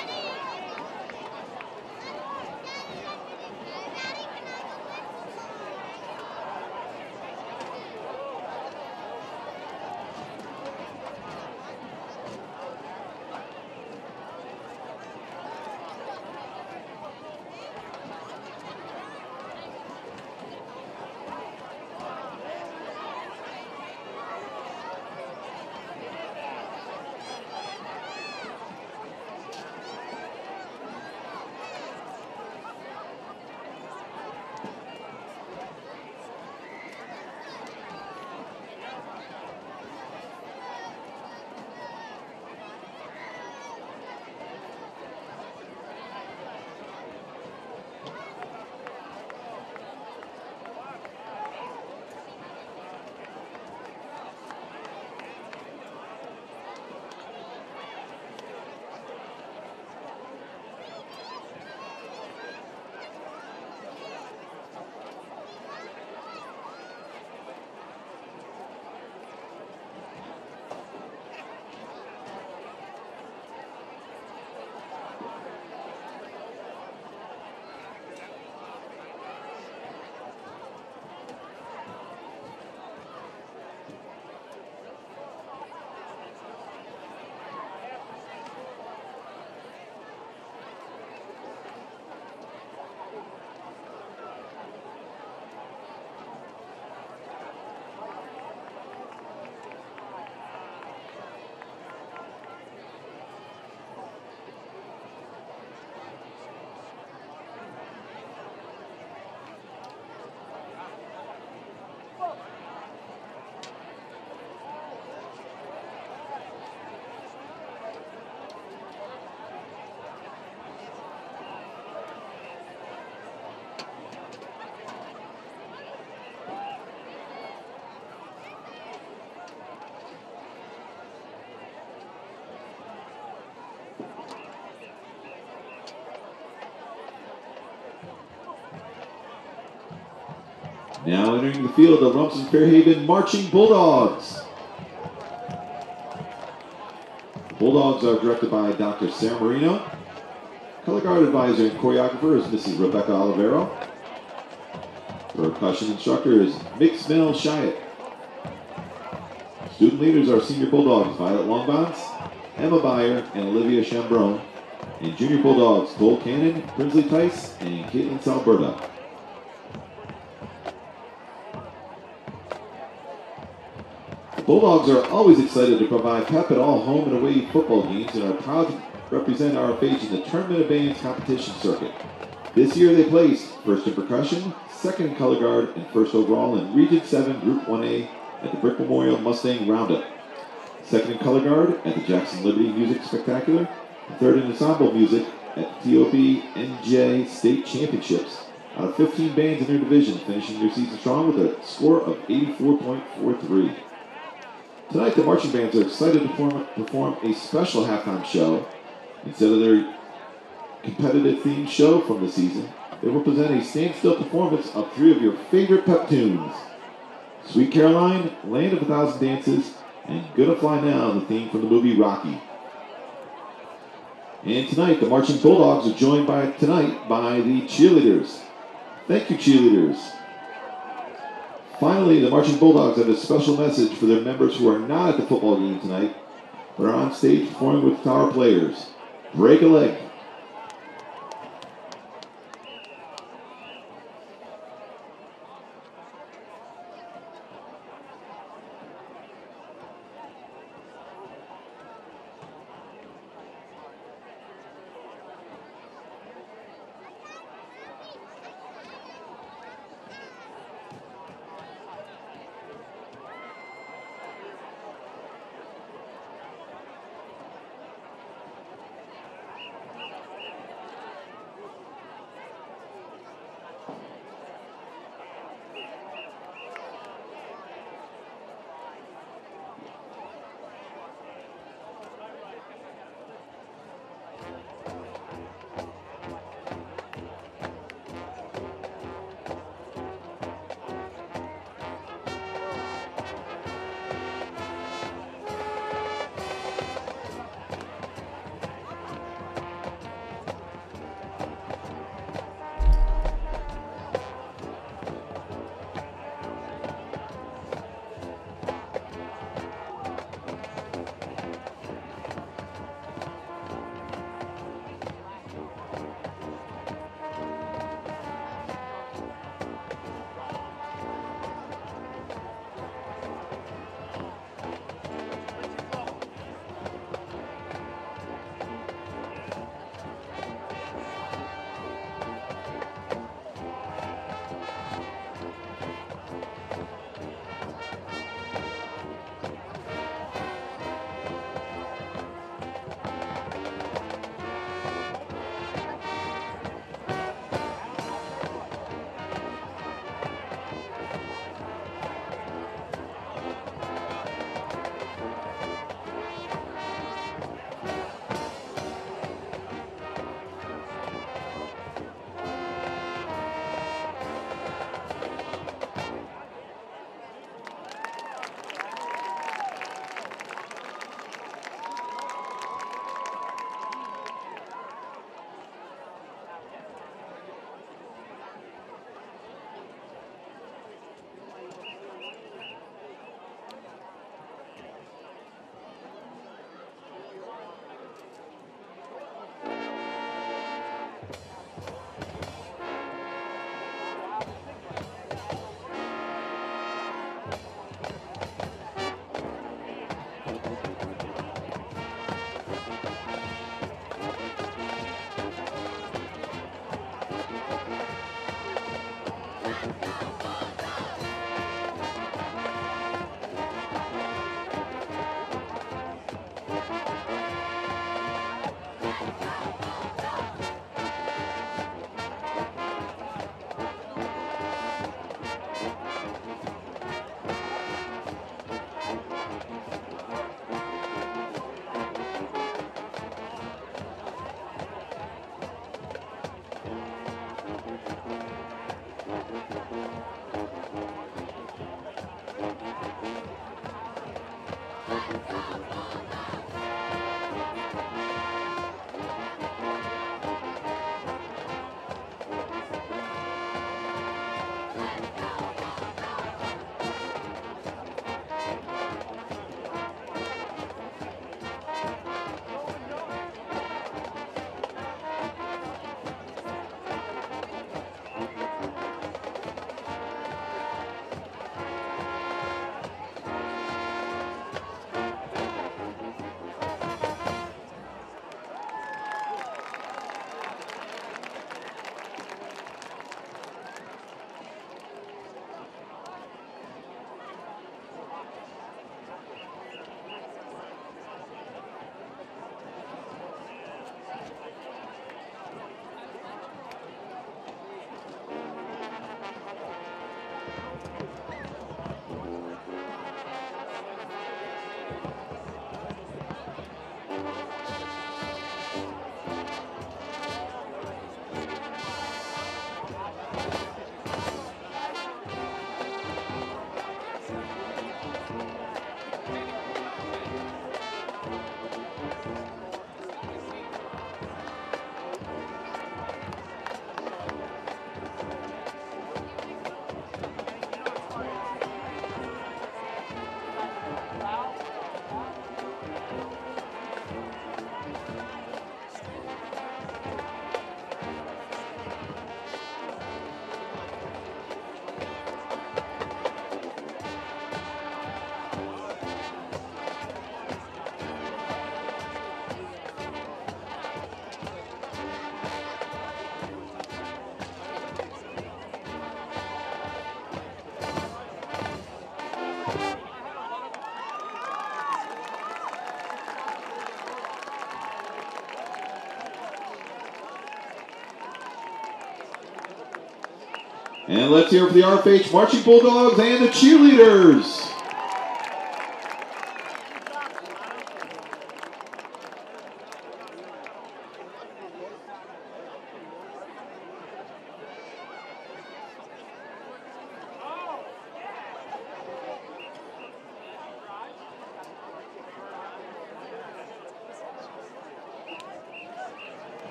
Now entering the field, the Rumson Fairhaven Marching Bulldogs. The Bulldogs are directed by Dr. Sarah Marino. Color guard advisor and choreographer is Mrs. Rebecca Olivero. Percussion instructor is Mix Mel Shiat. Student leaders are Senior Bulldogs Violet Longbonds, Emma Byer, and Olivia Chambrone. And Junior Bulldogs Cole Cannon, Prinsley Tice, and Caitlin Salberta. Bulldogs are always excited to provide pep at all home and away football games and are proud to represent RFH in the Tournament of Bands competition circuit. This year they placed first in percussion, second in color guard, and first overall in Region 7 Group 1A at the Brick Memorial Mustang Roundup. second in color guard at the Jackson Liberty Music Spectacular, and third in ensemble music at the TOB NJ State Championships out of 15 bands in their division, finishing their season strong with a score of 84.43. Tonight, the marching bands are excited to perform a special halftime show. Instead of their competitive themed show from the season, they will present a standstill performance of 3 of your favorite pep tunes: Sweet Caroline, Land of a Thousand Dances, and Gonna Fly Now, the theme from the movie Rocky. And tonight, the Marching Bulldogs are joined by the cheerleaders. Thank you, cheerleaders. Finally, the Marching Bulldogs have a special message for their members who are not at the football game tonight, but are on stage performing with our players. Break a leg. And let's hear it for the RFH Marching Bulldogs and the cheerleaders.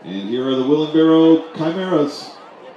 And here are the Willingboro Chimeras.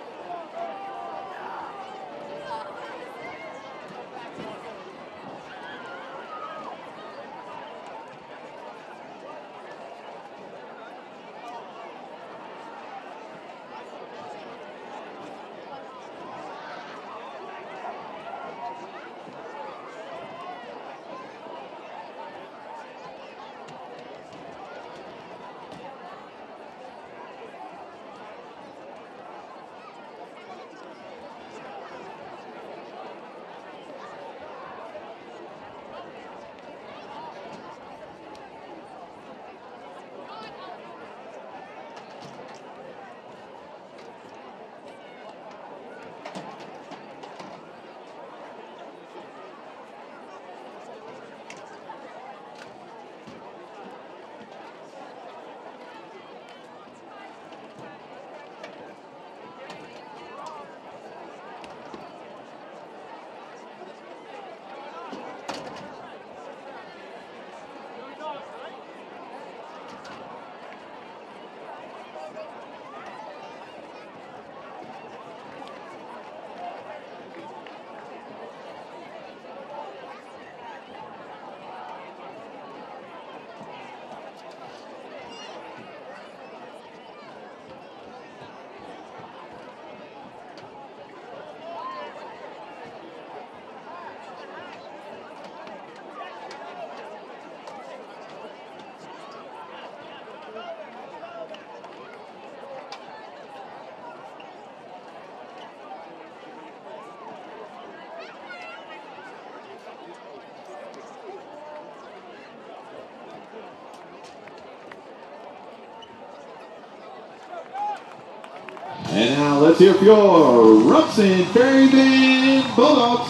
And now let's hear for your Rumson Ferryman Bulldogs.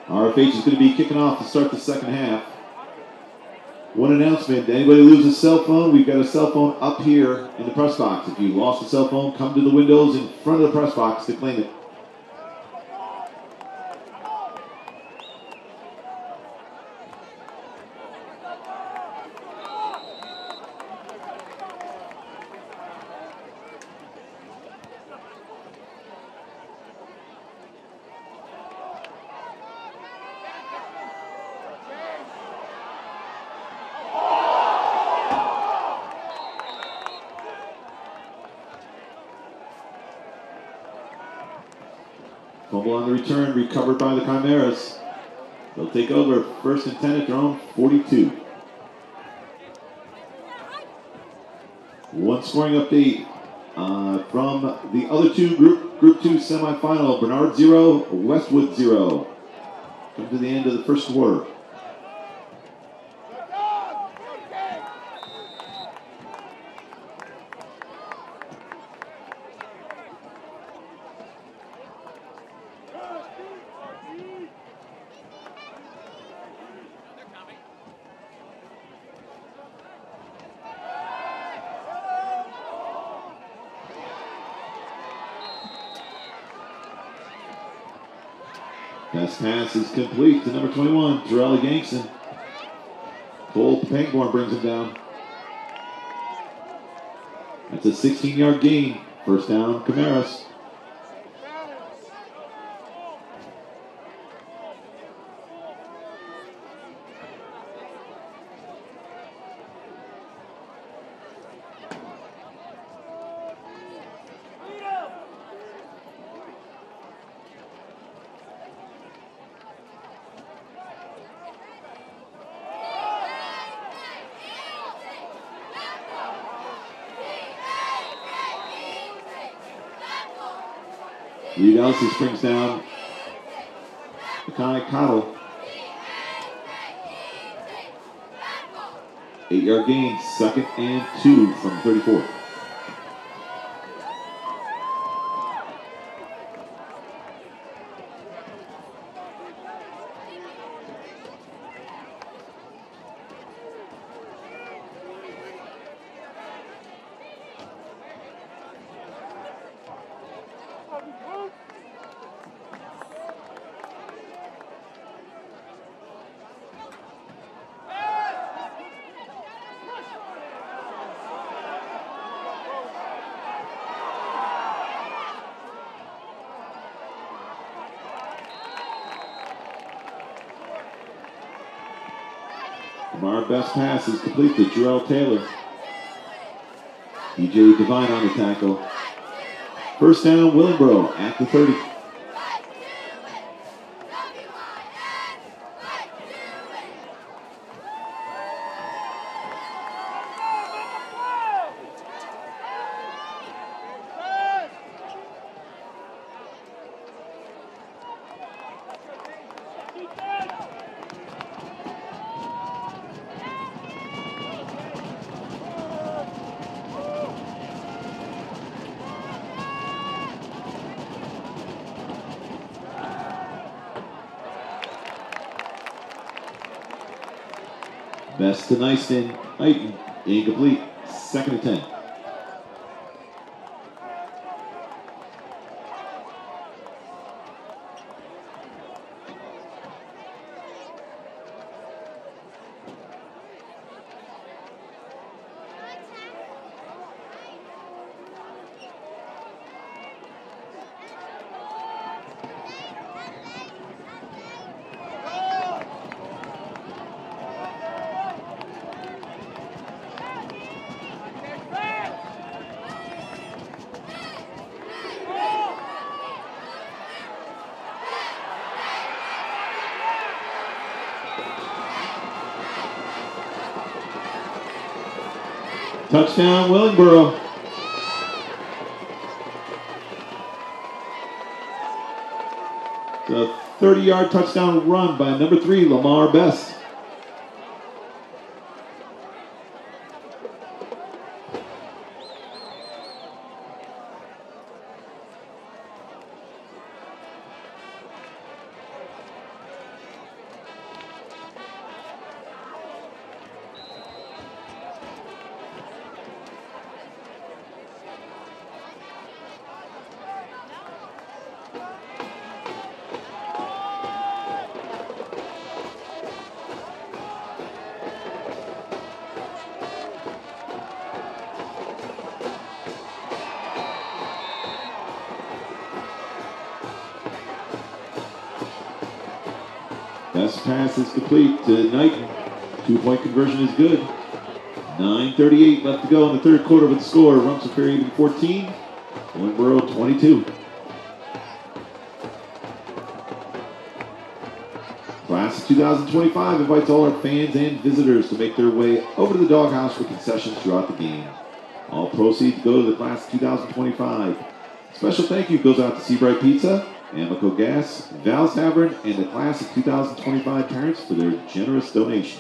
RFH is going to be kicking off to start the second half. One announcement, anybody lose a cell phone, we've got a cell phone up here in the press box. If you lost a cell phone, come to the windows in front of the press box to claim it. Fumble on the return, recovered by the Chimeras. They'll take over, 1st and 10 at their own 42. One scoring update from the other two Group 2 semifinal. Bernard 0, Westwood 0. Come to the end of the first quarter. Best pass is complete to number 21, Terrell Yankson. Cole Pangborn brings him down. That's a 16-yard gain. First down, Chimeras. Reed Elsis brings down Makai Cottle. 8-yard gain, 2nd and 2 from 34. Our best pass is complete to Jarrell Taylor. DJ Devine on the tackle. First down, Willingboro at the 30. Best to Nyston, incomplete, 2nd and 10. Touchdown, Willingboro. The 30-yard touchdown run by number 3, Lamar Best. Best pass is complete to Knight. 2-point conversion is good. 9:38 left to go in the third quarter with the score. Rumps Fairhaven 14, Willingboro 22. Class of 2025 invites all our fans and visitors to make their way over to the Doghouse for concessions throughout the game. All proceeds go to the Class of 2025. Special thank you goes out to Seabright Pizza, Amoco Gas, Val's Tavern, and the Class of 2025 parents for their generous donations.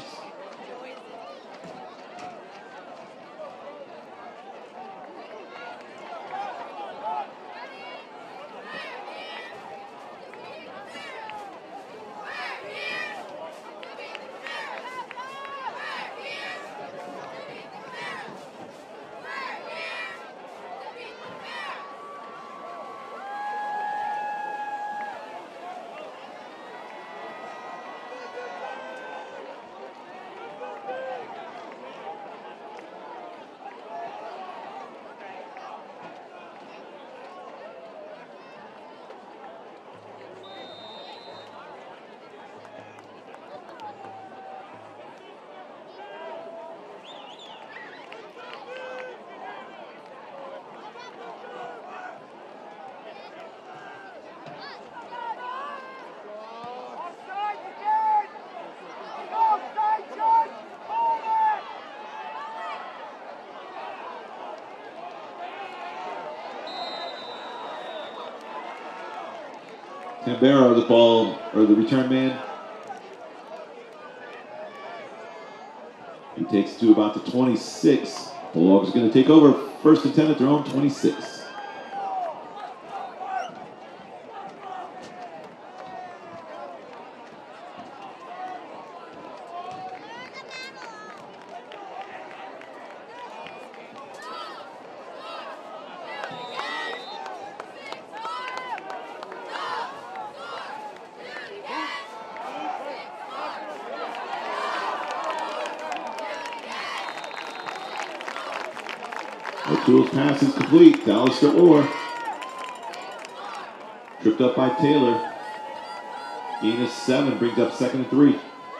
Canberra, the ball, or the return man. He takes it to about the 26. Bulldogs are going to take over. First and 10 at their own 26. O'Toole's pass is complete. Dallas to Orr. Tripped up by Taylor. Gain of 7, brings up 2nd and 3.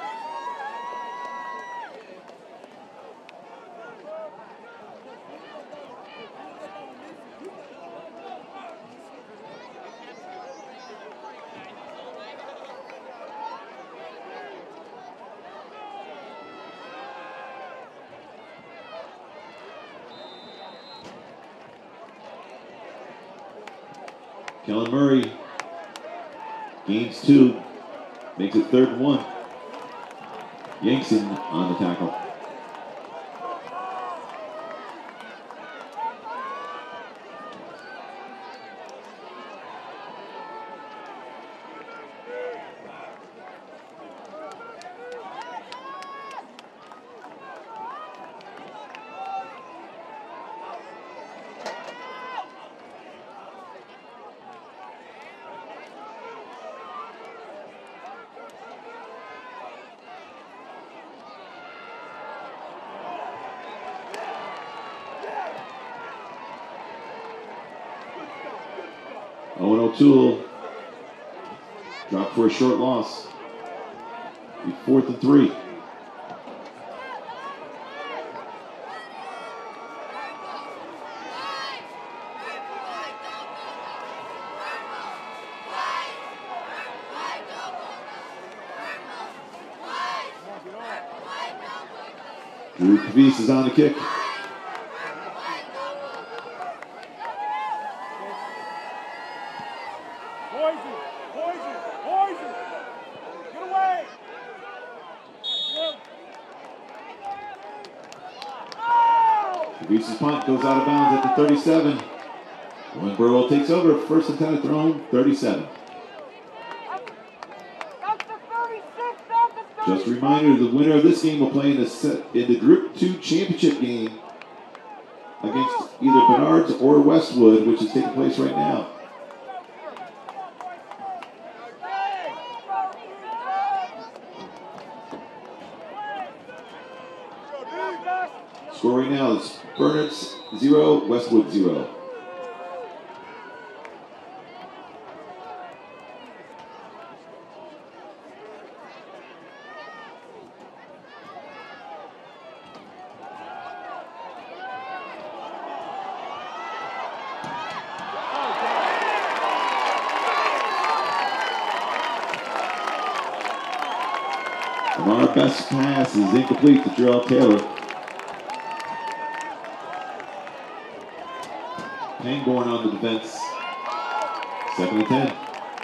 Kellen Murray gains 2, makes it 3rd and 1. Yankson on the tackle. Owen O'Toole dropped for a short loss. 4th and 3. Drew Kavise is on the kick. Kavise's punt goes out of bounds at the 37. Willingboro takes over. First and 10 at their own 37. Just a reminder, the winner of this game will play in the Group 2 championship game against either Bernards or Westwood, which is taking place right now. Score right now is Bernards 0, Westwood 0. Our best pass is incomplete to Jarrell Taylor. Pangborn on the defense. 2nd and 10.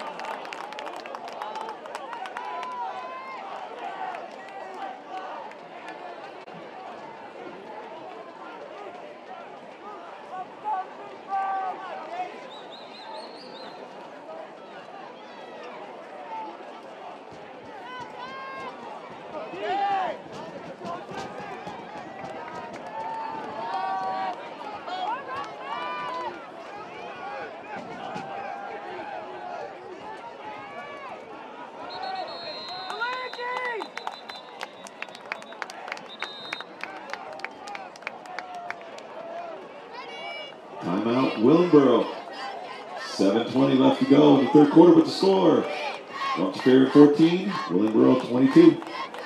Timeout, Willingboro. 7:20 left to go in the third quarter with the score. Roxbury 14, Willingboro 22.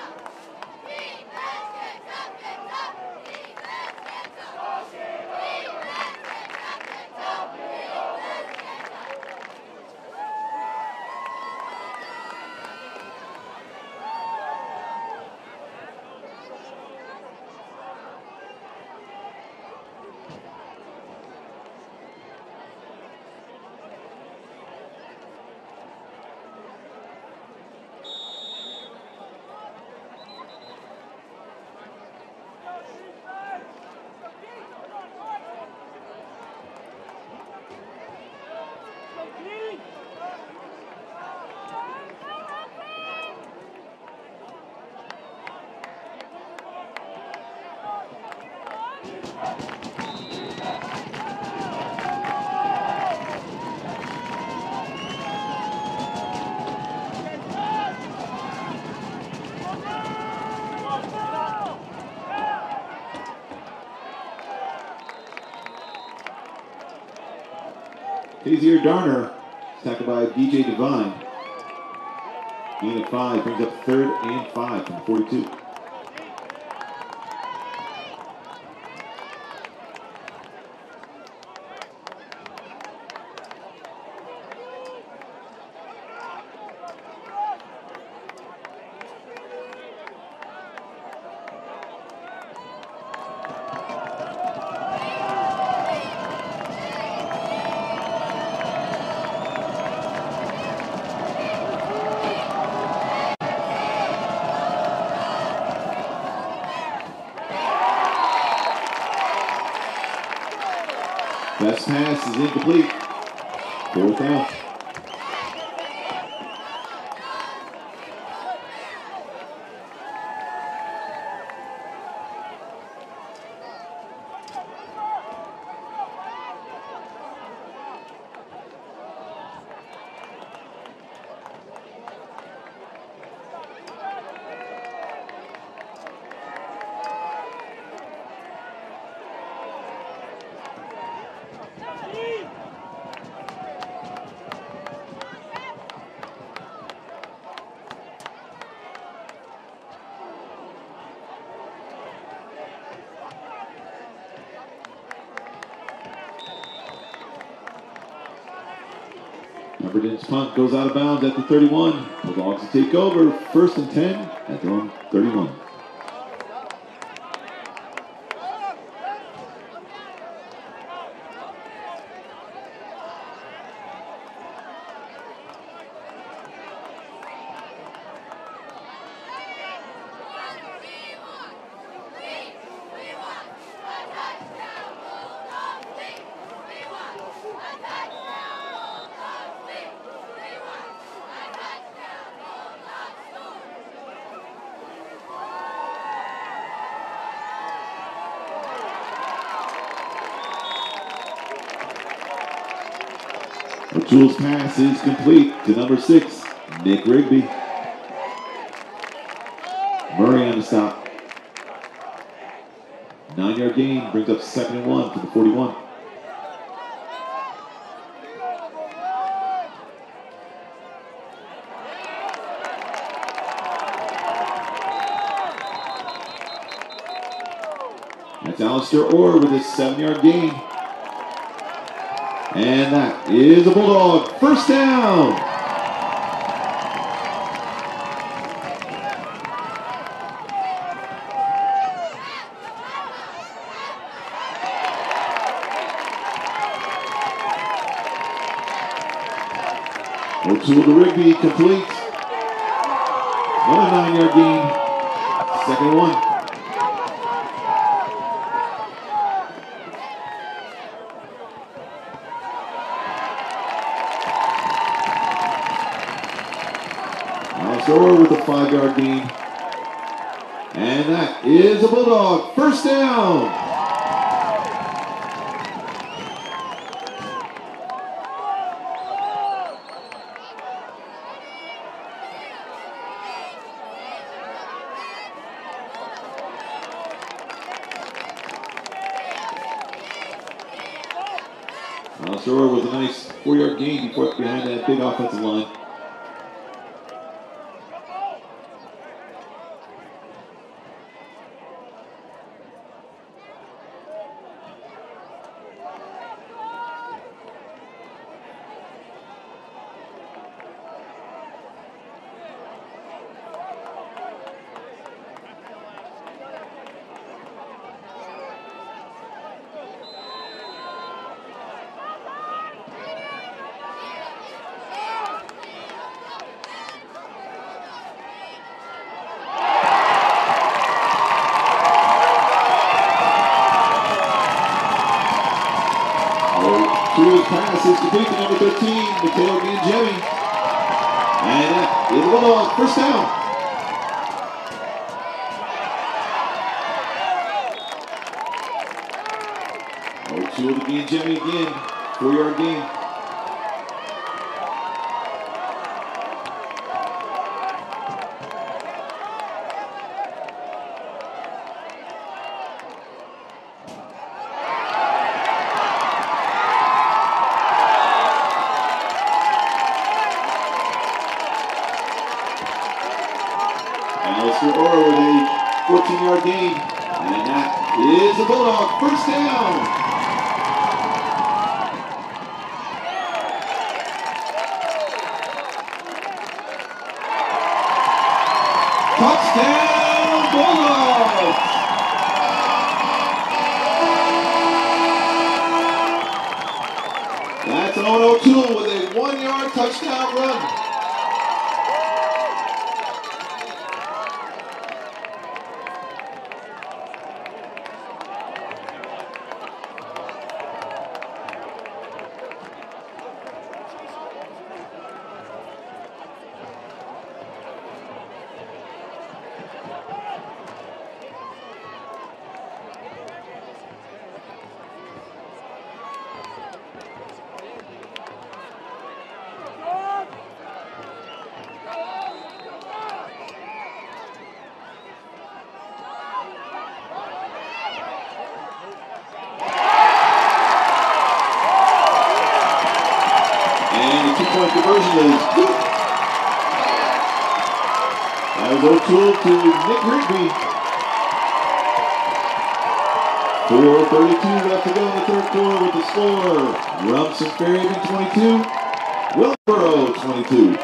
Kazir Darner, tackled by DJ Devine. Gain of 5, brings up 3rd and 5 from 42. Best pass is incomplete. 4th down. Hubbard's punt goes out of bounds at the 31. The Dogs will take over. 1st and 10 at their own 31. Jules' pass is complete to number 6, Nick Rigby. Murray on the stop. 9-yard gain brings up 2nd and 1 for the 41. That's Alistair Orr with his 7-yard gain. And that is a Bulldog 1st down. O'Toole to Rigby, complete. Another 9-yard gain. Second one. Thrower with a 5-yard gain. And that is a Bulldog. First down. Thrower with a nice 4-yard gain behind that big offensive line. Pass is complete to number 13, Mikhail Ganjemi. And that is a Bulldog. First down. O'Toole to Ganjemi again. 4-yard gain. Or with a 14-yard gain. And that is a Bulldog. First down. Touchdown Bulldogs. That's Owen O'Toole with a 1-yard touchdown run. Conversion is good. That was O'Toole to Nick Rigby. 4:32 left to go in the third quarter with the score. Rumson Fairhaven 22, Wilboro 22.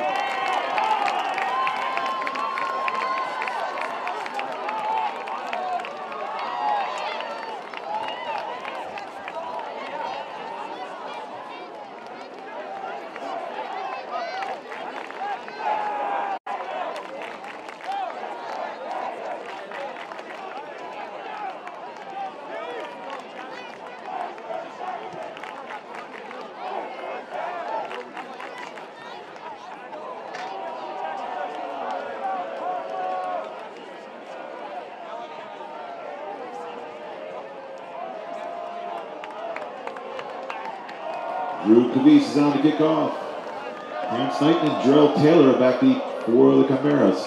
Drew Cavese is on to kick off. Terrence Knight and Jarrell Taylor are back deep for the Chimeras.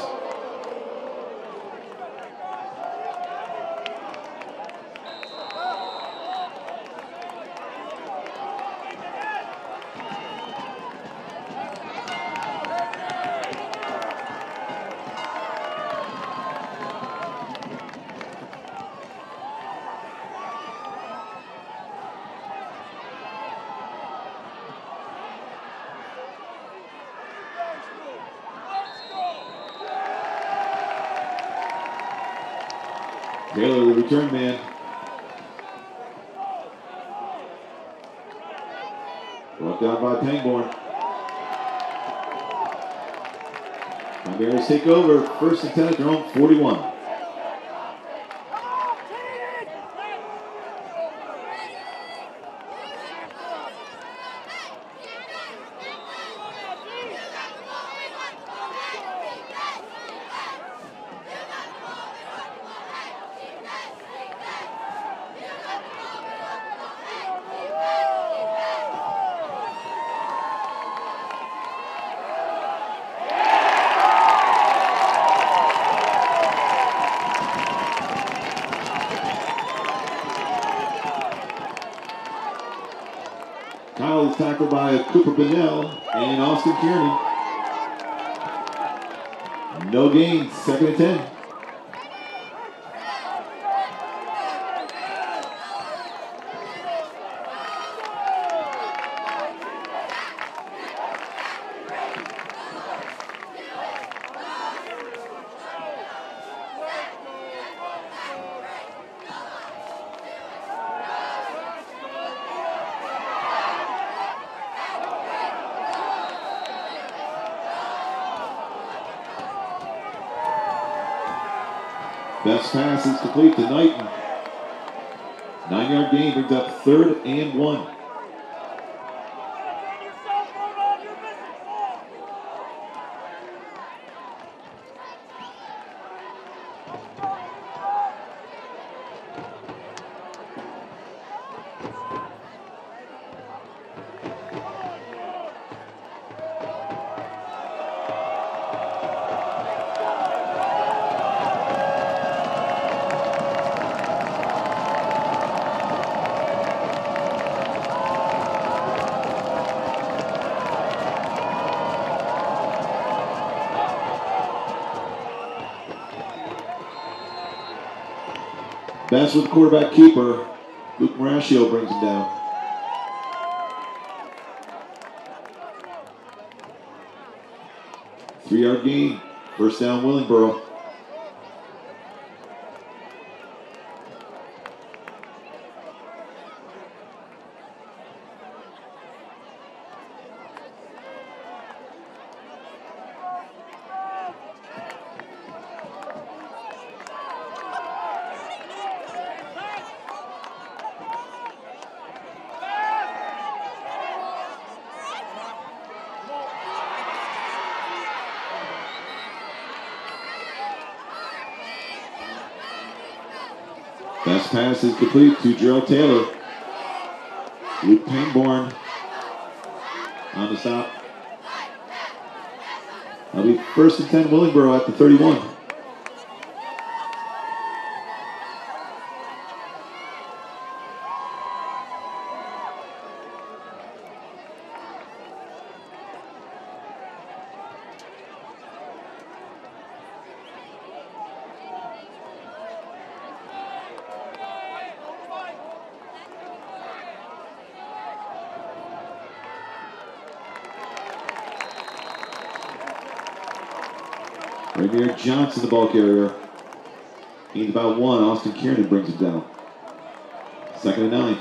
Taylor, the return man. Brought down by Pangborn. Chimeras take over. First and 10 at their own 41. Kyle is tackled by Cooper Bennell and Austin Kiernan. No gains, second and 10. Best pass is complete to Knighton. 9-yard gain brings up third and 1. That's with quarterback keeper. Luke Marascio brings him down. Three-yard gain. First down, Willingboro. Best pass is complete to Gerald Taylor. Luke Pangborn on the stop. That'll be first and 10 Willingboro at the 31. Rainier Johnson, the ball carrier. Gains about 1. Austin Kiernan brings it down. Second and 9.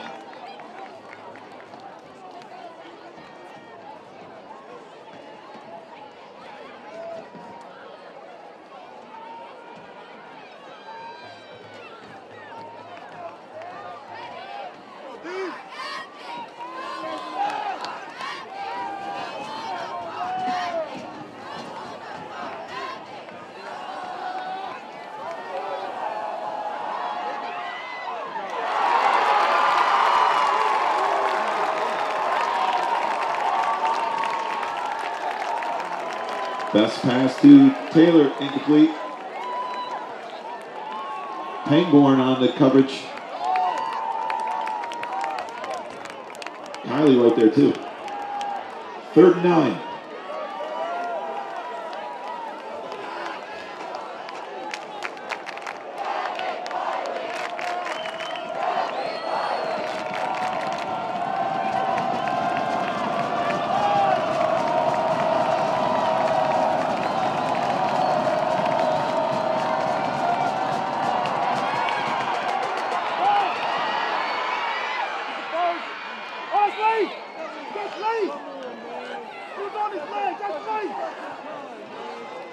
Best pass to Taylor, incomplete. Pangborn on the coverage. Kylie right there too. Third and 9.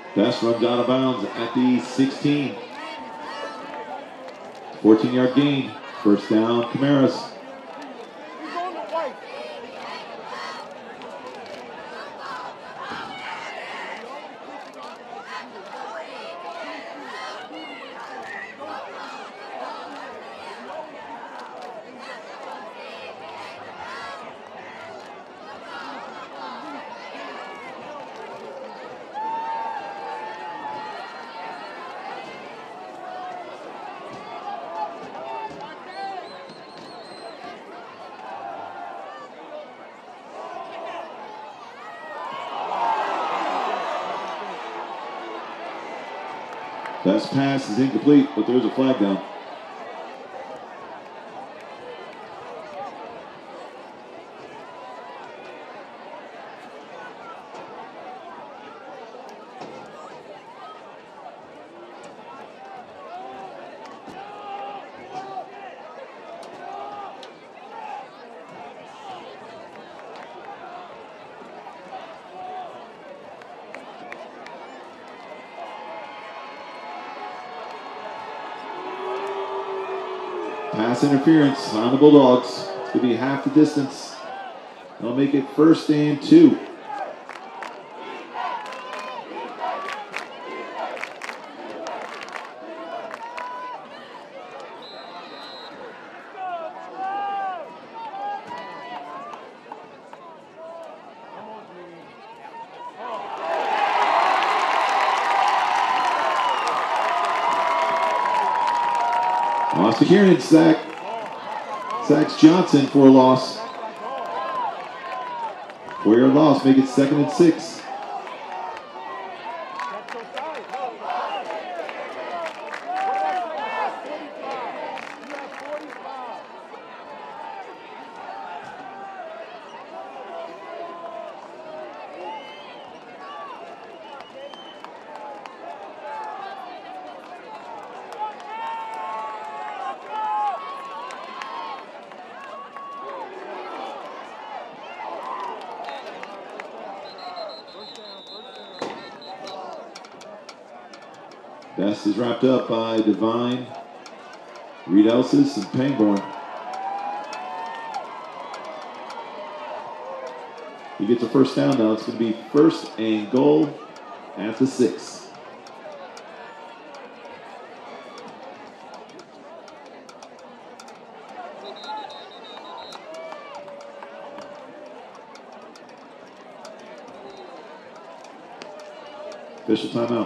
Pass runs out of bounds at the 16. 14-yard gain. First down, Camaras. Best pass is incomplete, but there's a flag down. Pass interference on the Bulldogs. It's going to be half the distance. They'll make it 1st and 2. Lost to Kieran, sacks Johnson for a loss. 4-yard loss, make it 2nd and 6. Best is wrapped up by Divine, Reed Elsis, and Pangborn. He gets a 1st down now. It's going to be 1st and goal at the 6. Official timeout.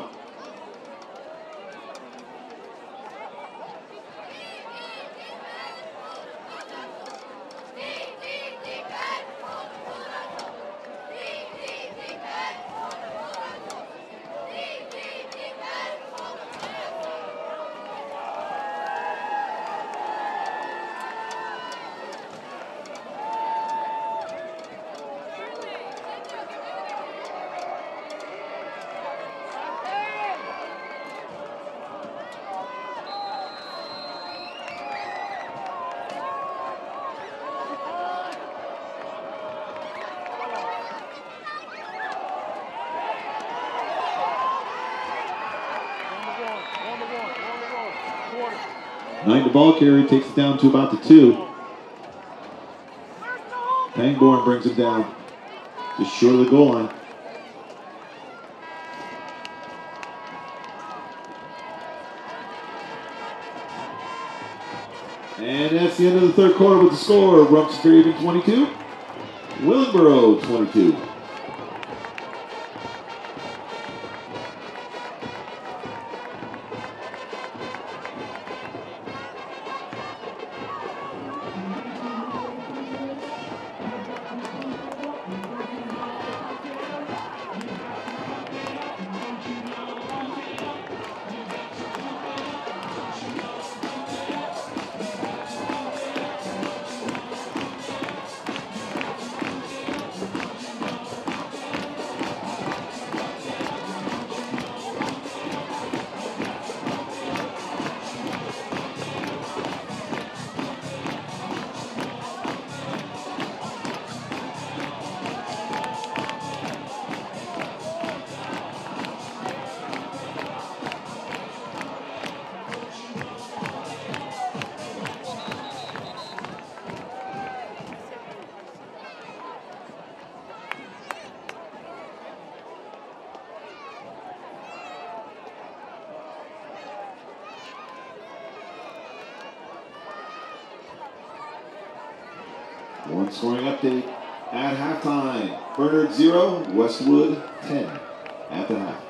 Knight the ball carry, takes it down to about the 2. Pangborn brings it down, just short of the goal line. And that's the end of the 3rd quarter with the score. Rumps Fairhaven 22, Willingboro 22. One scoring update at halftime. Bernard 0, Westwood 10 at the half.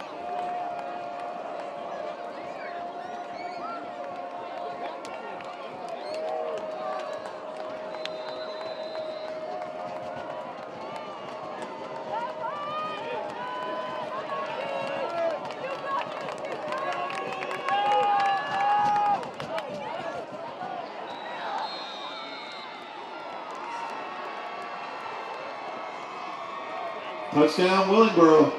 Touchdown, Willingboro.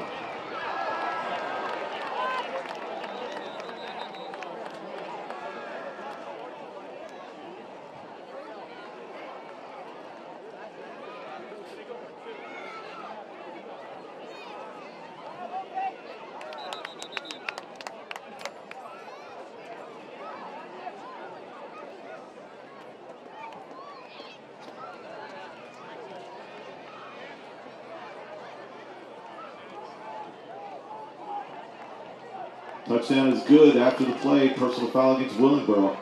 Touchdown is good after the play. Personal foul against Willingboro.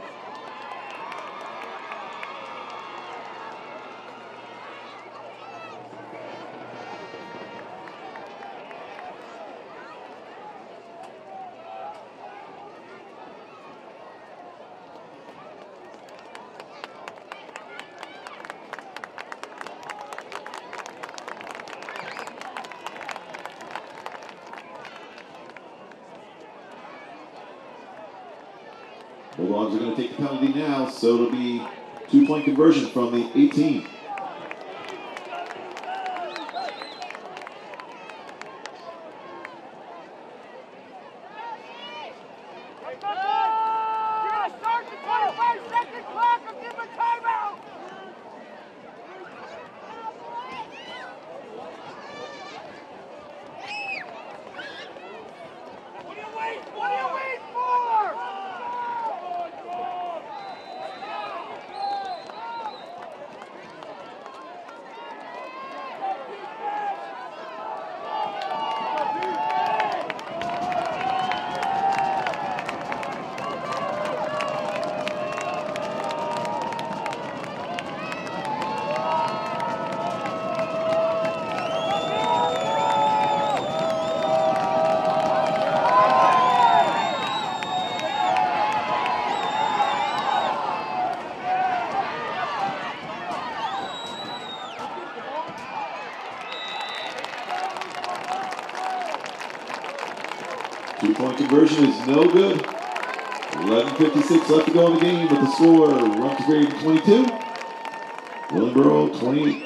Bulldogs are going to take the penalty now, so it'll be 2-point conversion from the 18. Two-point conversion is no good. 11:56 left to go in the game with the score, Rumsbury 22, Willingboro 28.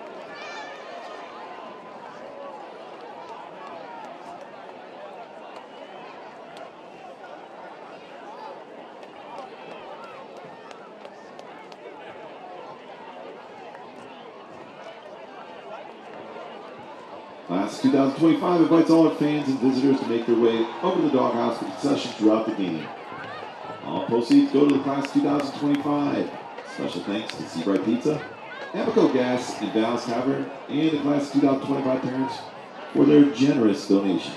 Class 2025 invites all our fans and visitors to make their way over to the Doghouse for concessions throughout the game. All proceeds go to the Class 2025. Special thanks to Seabright Pizza, Amoco Gas, and Dallas Tavern, and the Class 2025 parents for their generous donations.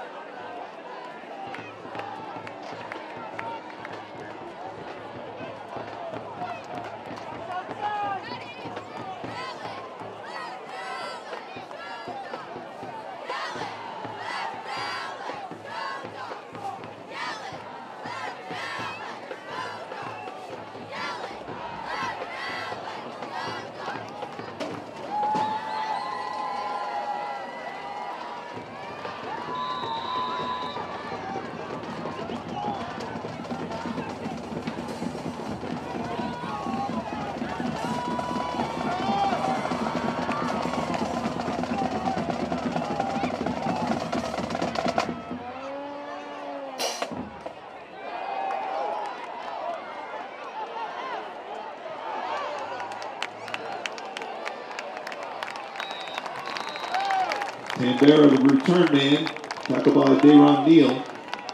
Canberra, the return man, tackled by Dayron Neal.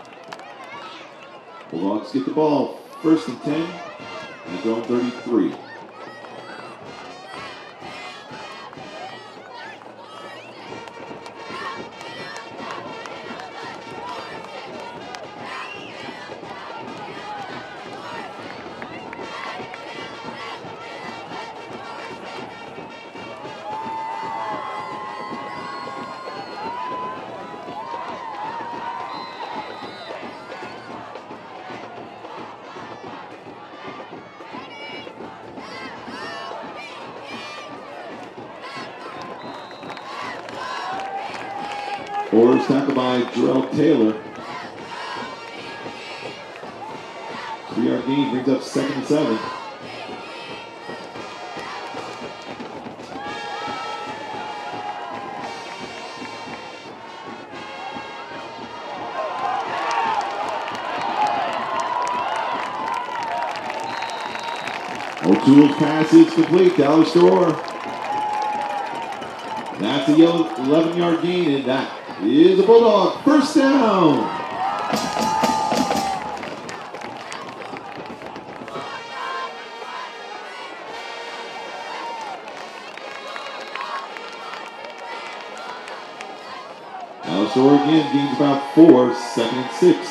Bulldogs get the ball, 1st and 10, and they're on 33. Orders tackled by Jarrell Taylor. 3-yard gain brings up 2nd and 7. O'Toole's pass is complete. Dallas Store. That's a 11-yard gain, and that is a Bulldog first down. Dallas Store again gains about 4, 2nd and 6.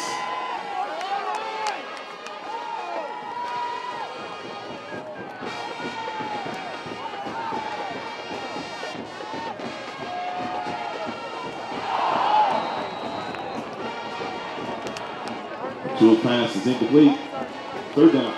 O'Toole pass is incomplete. 3rd down.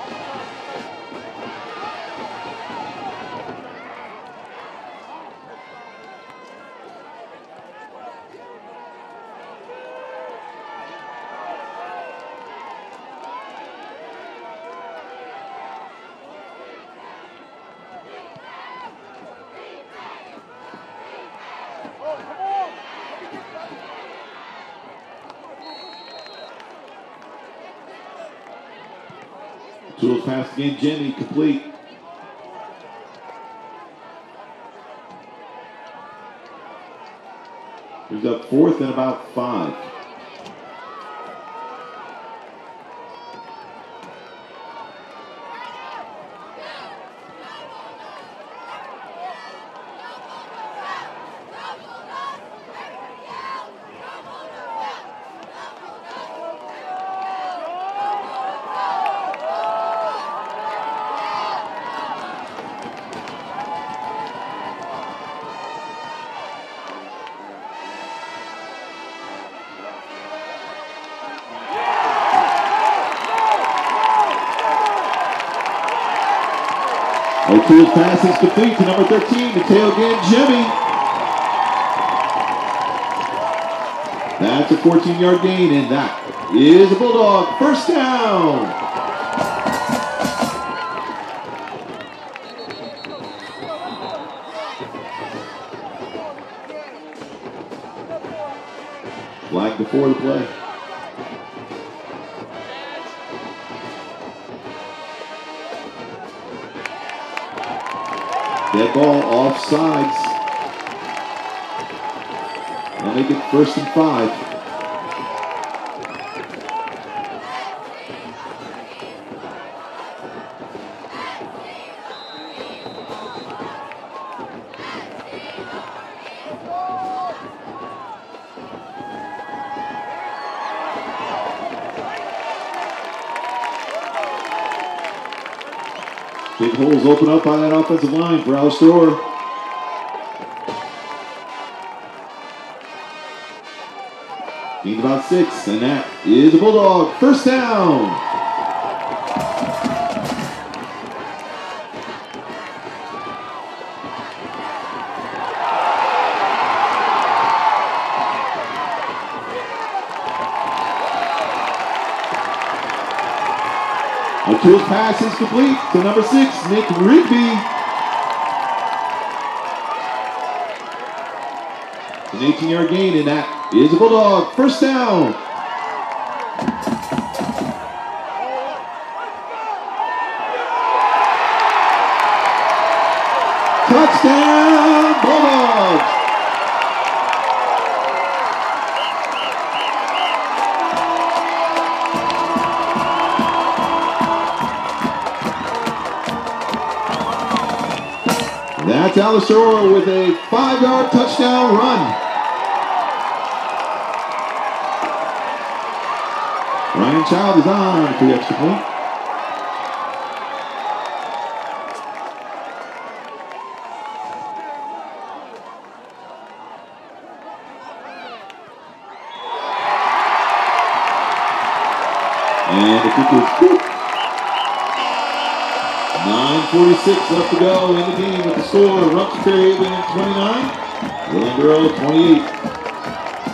O'Toole's pass again, Jimmy, complete. He's up 4th and about 5. O'Toole's pass is complete to number 13, Mateo Gangemi. That's a 14-yard gain, and that is a Bulldog first down. Flag before the play. Dead ball offsides. They'll make it 1st and 5. Big holes open up by that offensive line for Dallas Store. Gained about 6, and that is a Bulldog first down. O'Toole's pass is complete to number 6, Nick Rigby. An 18-yard gain, and that is a Bulldog first down. Touchdown, Bulldogs! That's Dallas Store with a 5-yard touchdown run. Ryan Child is on for the extra point. And the kick is good. 9:46 left to go in the game with the score. Rumps Ferry 29, Willingboro 28.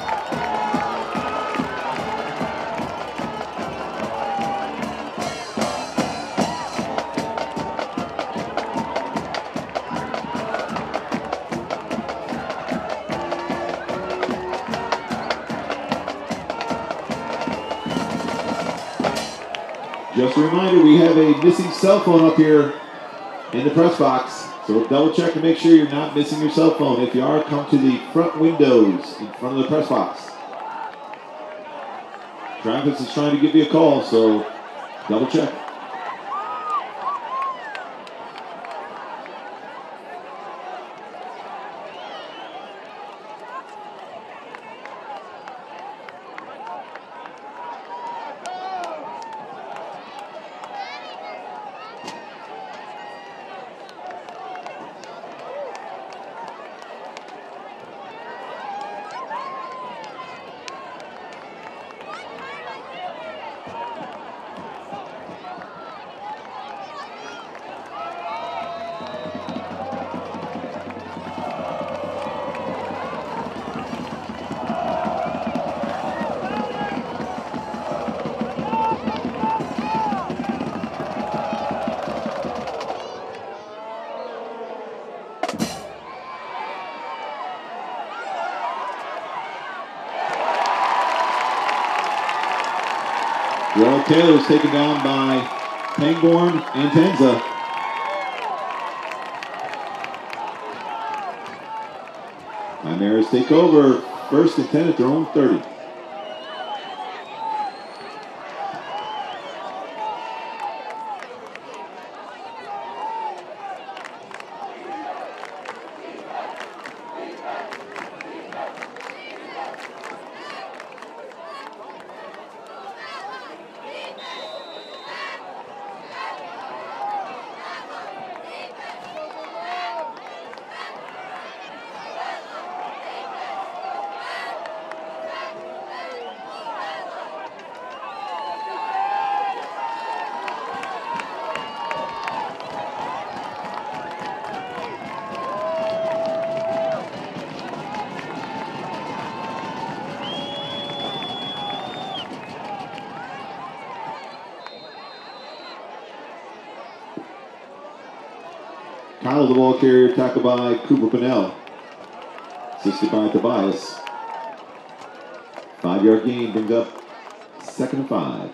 Just a reminder, we have a missing cell phone up here in the press box. So double check to make sure you're not missing your cell phone. If you are, come to the front windows in front of the press box. Travis is trying to give you a call, so double check. Well, Taylor is taken down by Pangborn and Tenza. Chimeras take over. First and 10 at their own 30. Kyle, the ball carrier, tackled by Cooper Pinnell. Assisted by Tobias. 5-yard gain brings up 2nd and 5.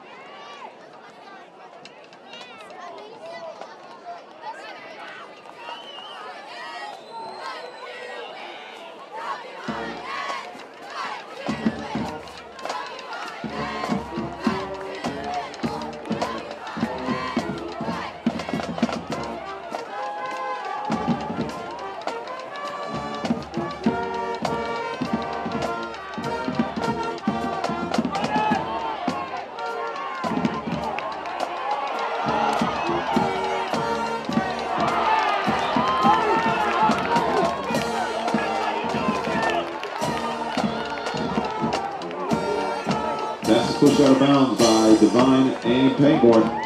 Pass is pushed out of bounds by Devine and Pangborn.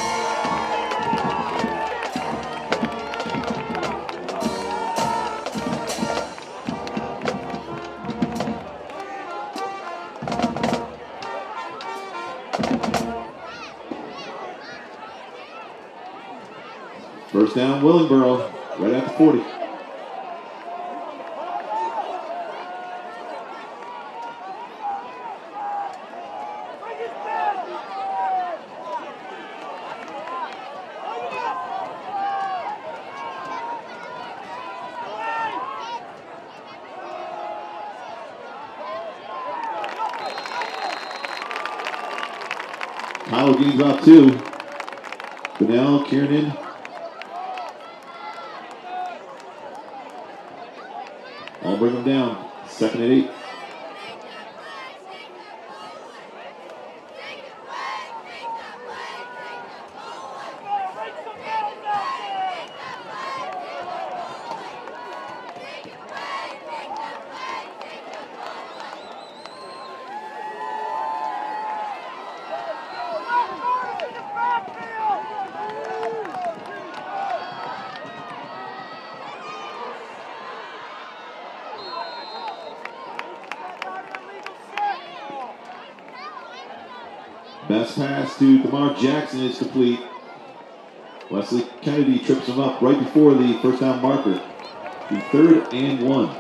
First down, Willingboro, right at the 40. Kyle gains off 2. Pinnell, Kiernan. I'll bring them down. 2nd and 8. Best pass to DeMar Jackson is complete. Wesley Kennedy trips him up right before the first down marker. The 3rd and 1.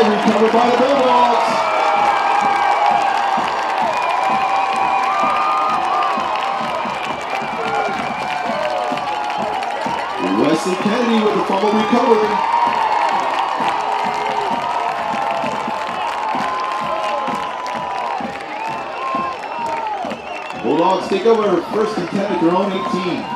recovered by the Bulldogs. Wesley Kennedy with the fumble recovery. Bulldogs take over, first and 10 at their own 18.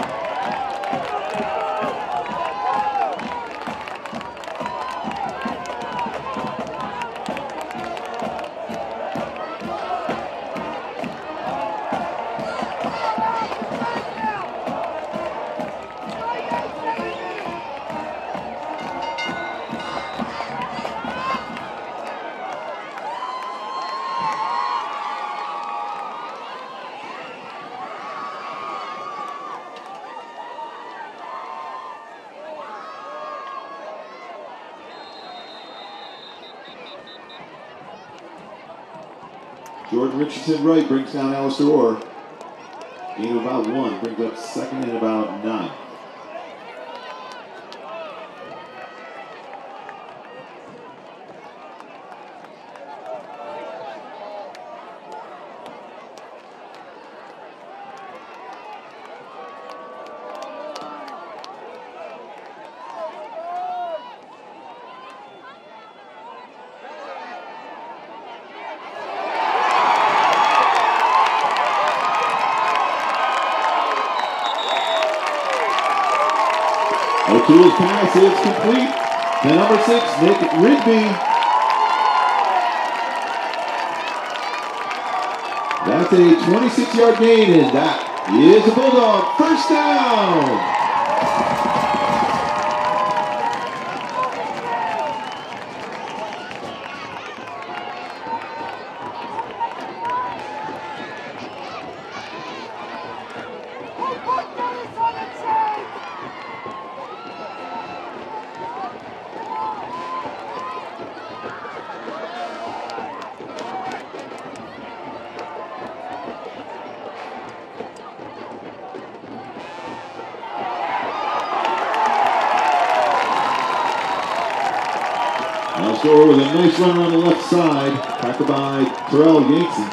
Jordan Richardson Wright brings down Alistair Orr. Gain of about 1, brings up second and about 9. O'Toole's pass is complete. The number 6, Nick Rigby. That's a 26-yard gain, and that is a Bulldog first down. Alistair with a nice run on the left side, tackled by Terrell Yankson.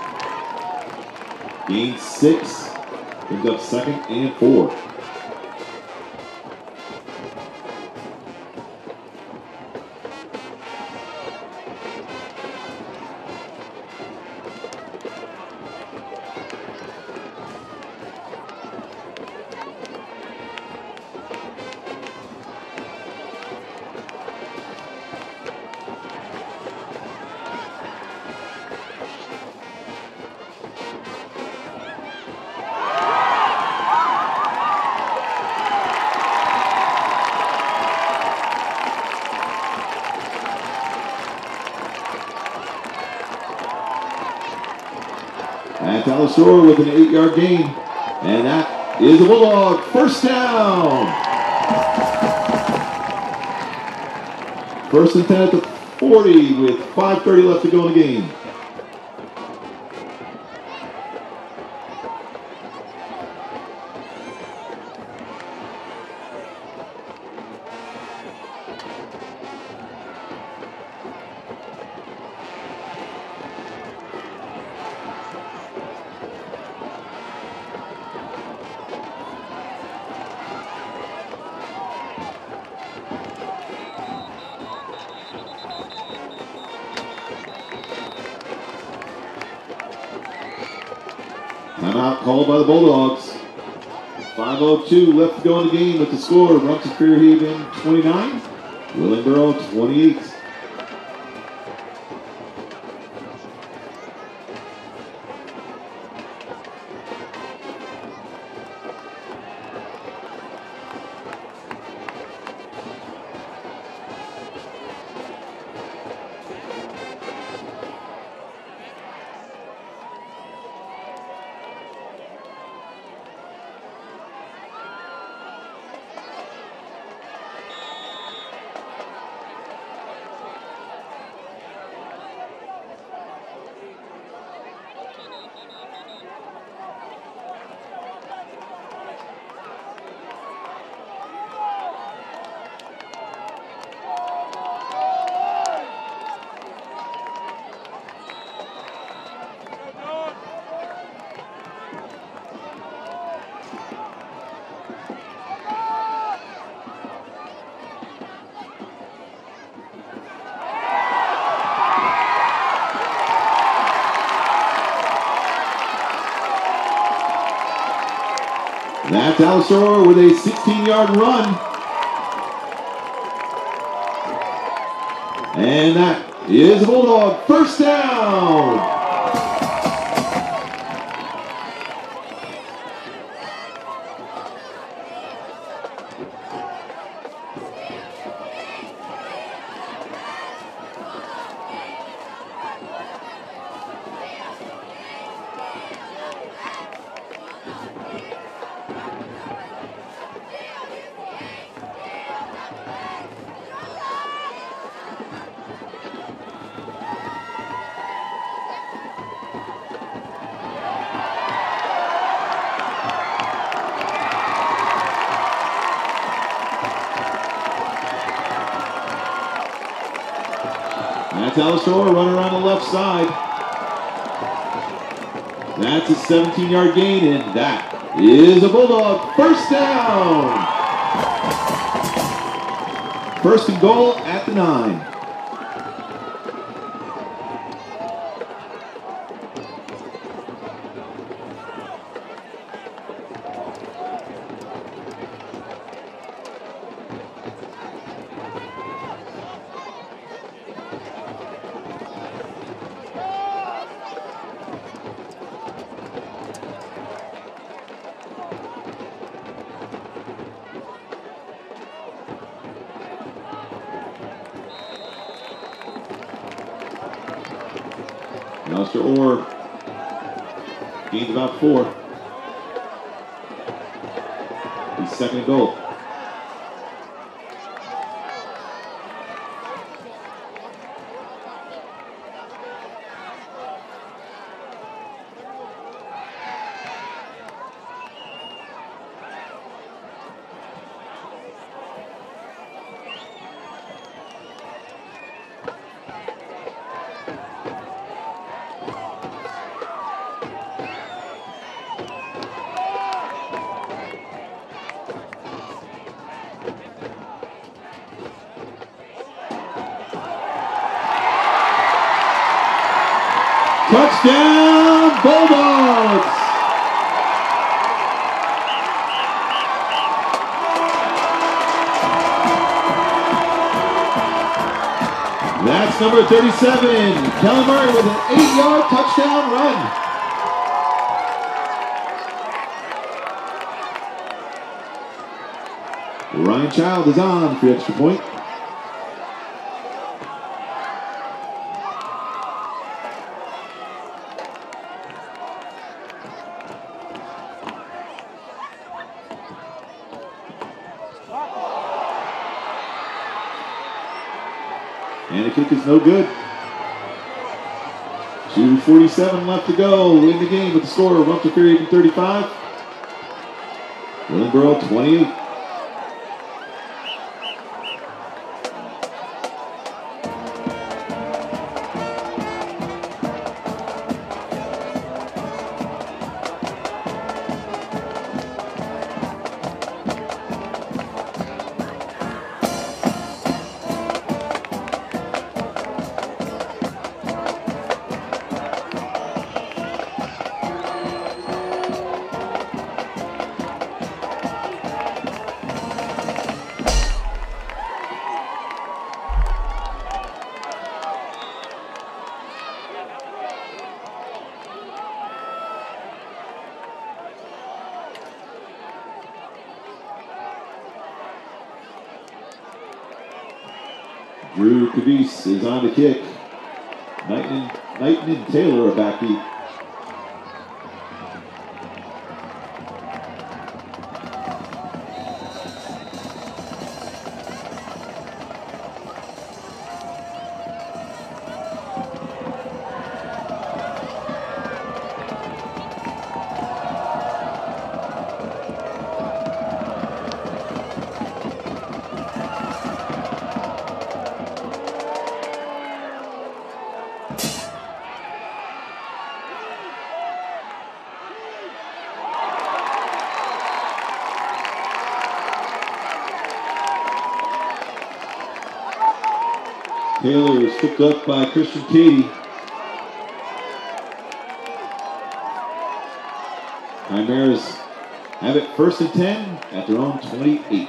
Gain 6, brings up second and 4. And Alistair with an 8-yard gain. And that is a Bulldog first down. First and 10 at the 40 with 5:30 left to go in the game. Timeout called by the Bulldogs. 5:02 left to go in the game with the score. Rumson Fairhaven 29, Willingboro 28. That's Alistair with a 16-yard run. And that is a Bulldog first down. That's Alistair running around the left side. That's a 17-yard gain, and that is a Bulldog first down. First and goal at the 9. Alistair Orr gains about 4. He's second and goal. Touchdown, Bulldogs! That's number 37, Kelly Murray with an 8-yard touchdown run. Ryan Child is on for the extra point. And the kick is no good. 2:47 left to go in the game with the score of Rupture Period 35. Willingboro 28. Drew Cavise is on the kick. Knighton and Taylor are back deep. Taylor is picked up by Christian Cady. Chimera's have it 1st and 10 at their own 28.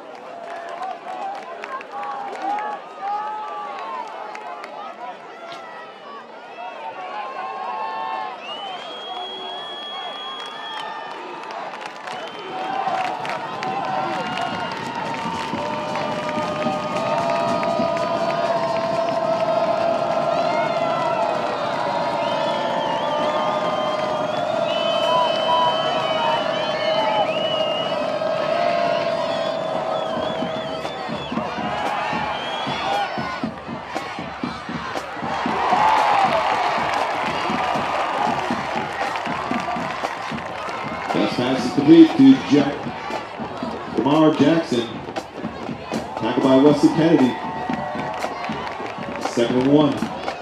Pass pass is complete to Lamar Jackson. Tackled by Wesley Kennedy. 2nd and 1.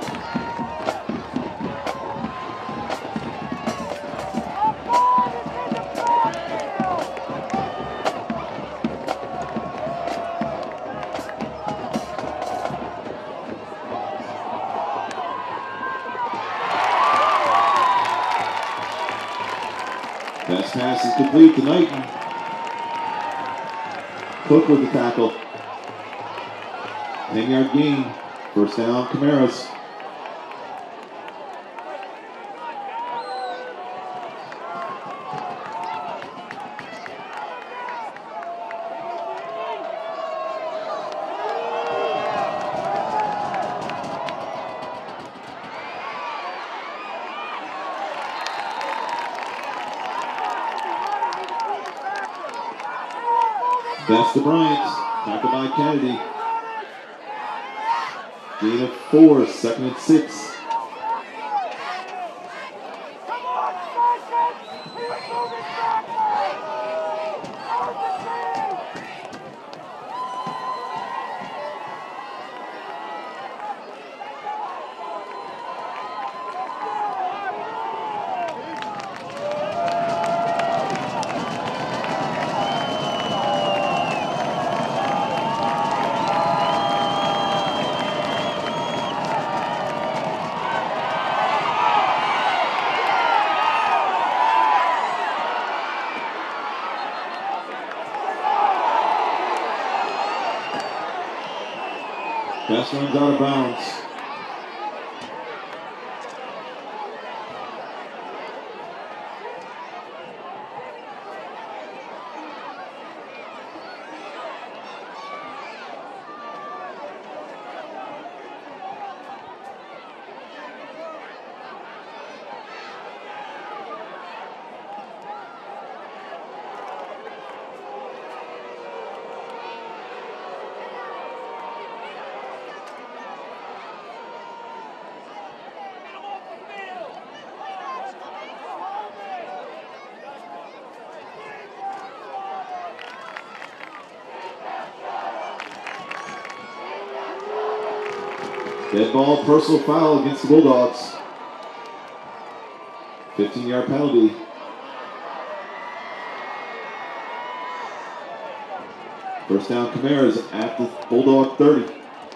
Pass pass is complete to Knighton. Cook with the tackle. 10-yard gain. 1st down, Camaras. That's the Bryant. Tackled by Kennedy. Gain of 4, 2nd and 6. Pass runs out of bounds. Dead ball, personal foul against the Bulldogs. 15-yard penalty. First down, Camaras at the Bulldog 30.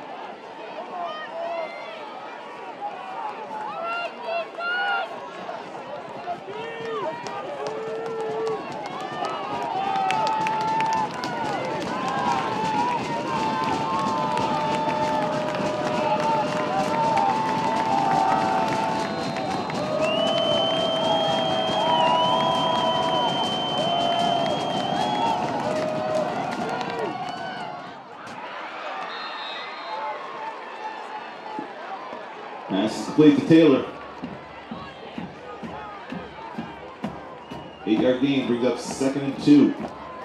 Pass is complete to Taylor. 8-yard gain brings up 2nd and 2.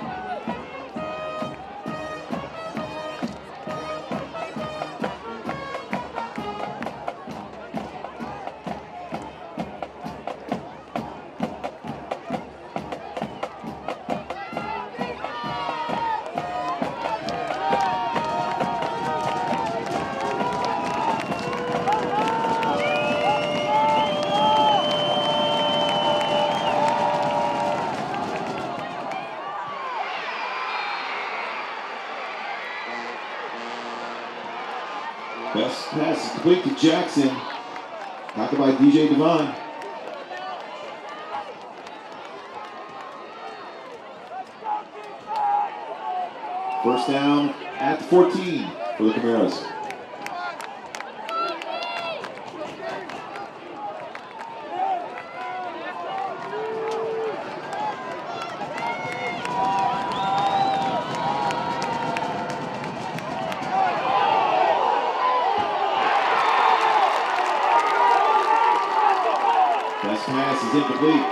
Best pass is complete to Jackson. Tackled by DJ Devine. First down at 14 for the Camaros. Best pass is incomplete.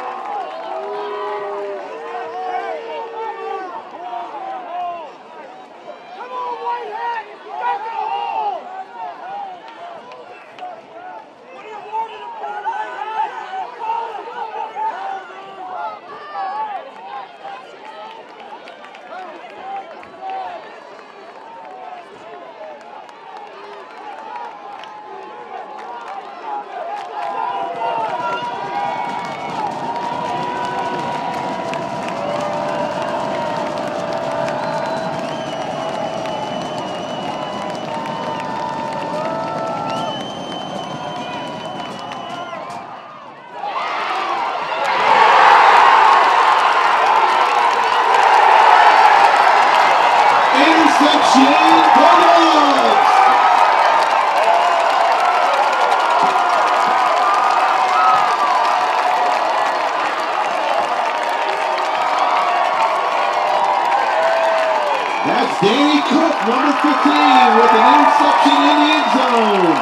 That's Danny Cook, number 15, with an interception in the end zone.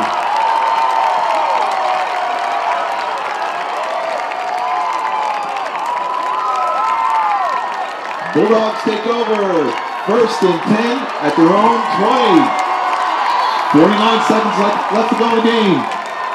Bulldogs take over. First and 10 at their own 20. 49 seconds left to go in the game.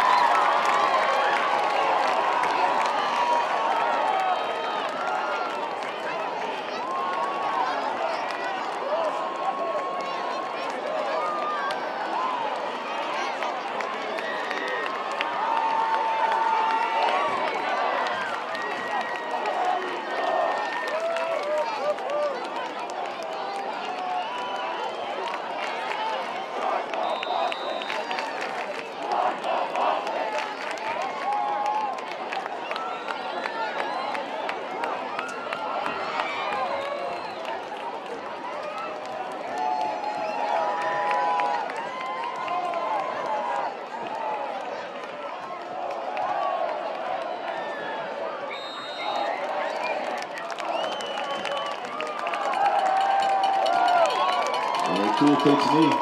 Tool takes me.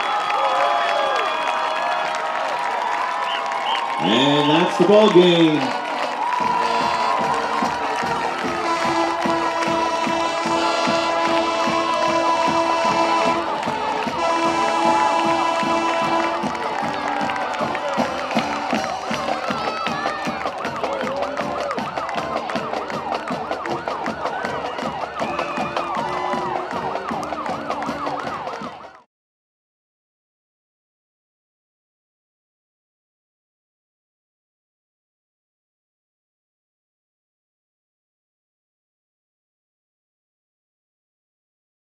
And that's the ball game.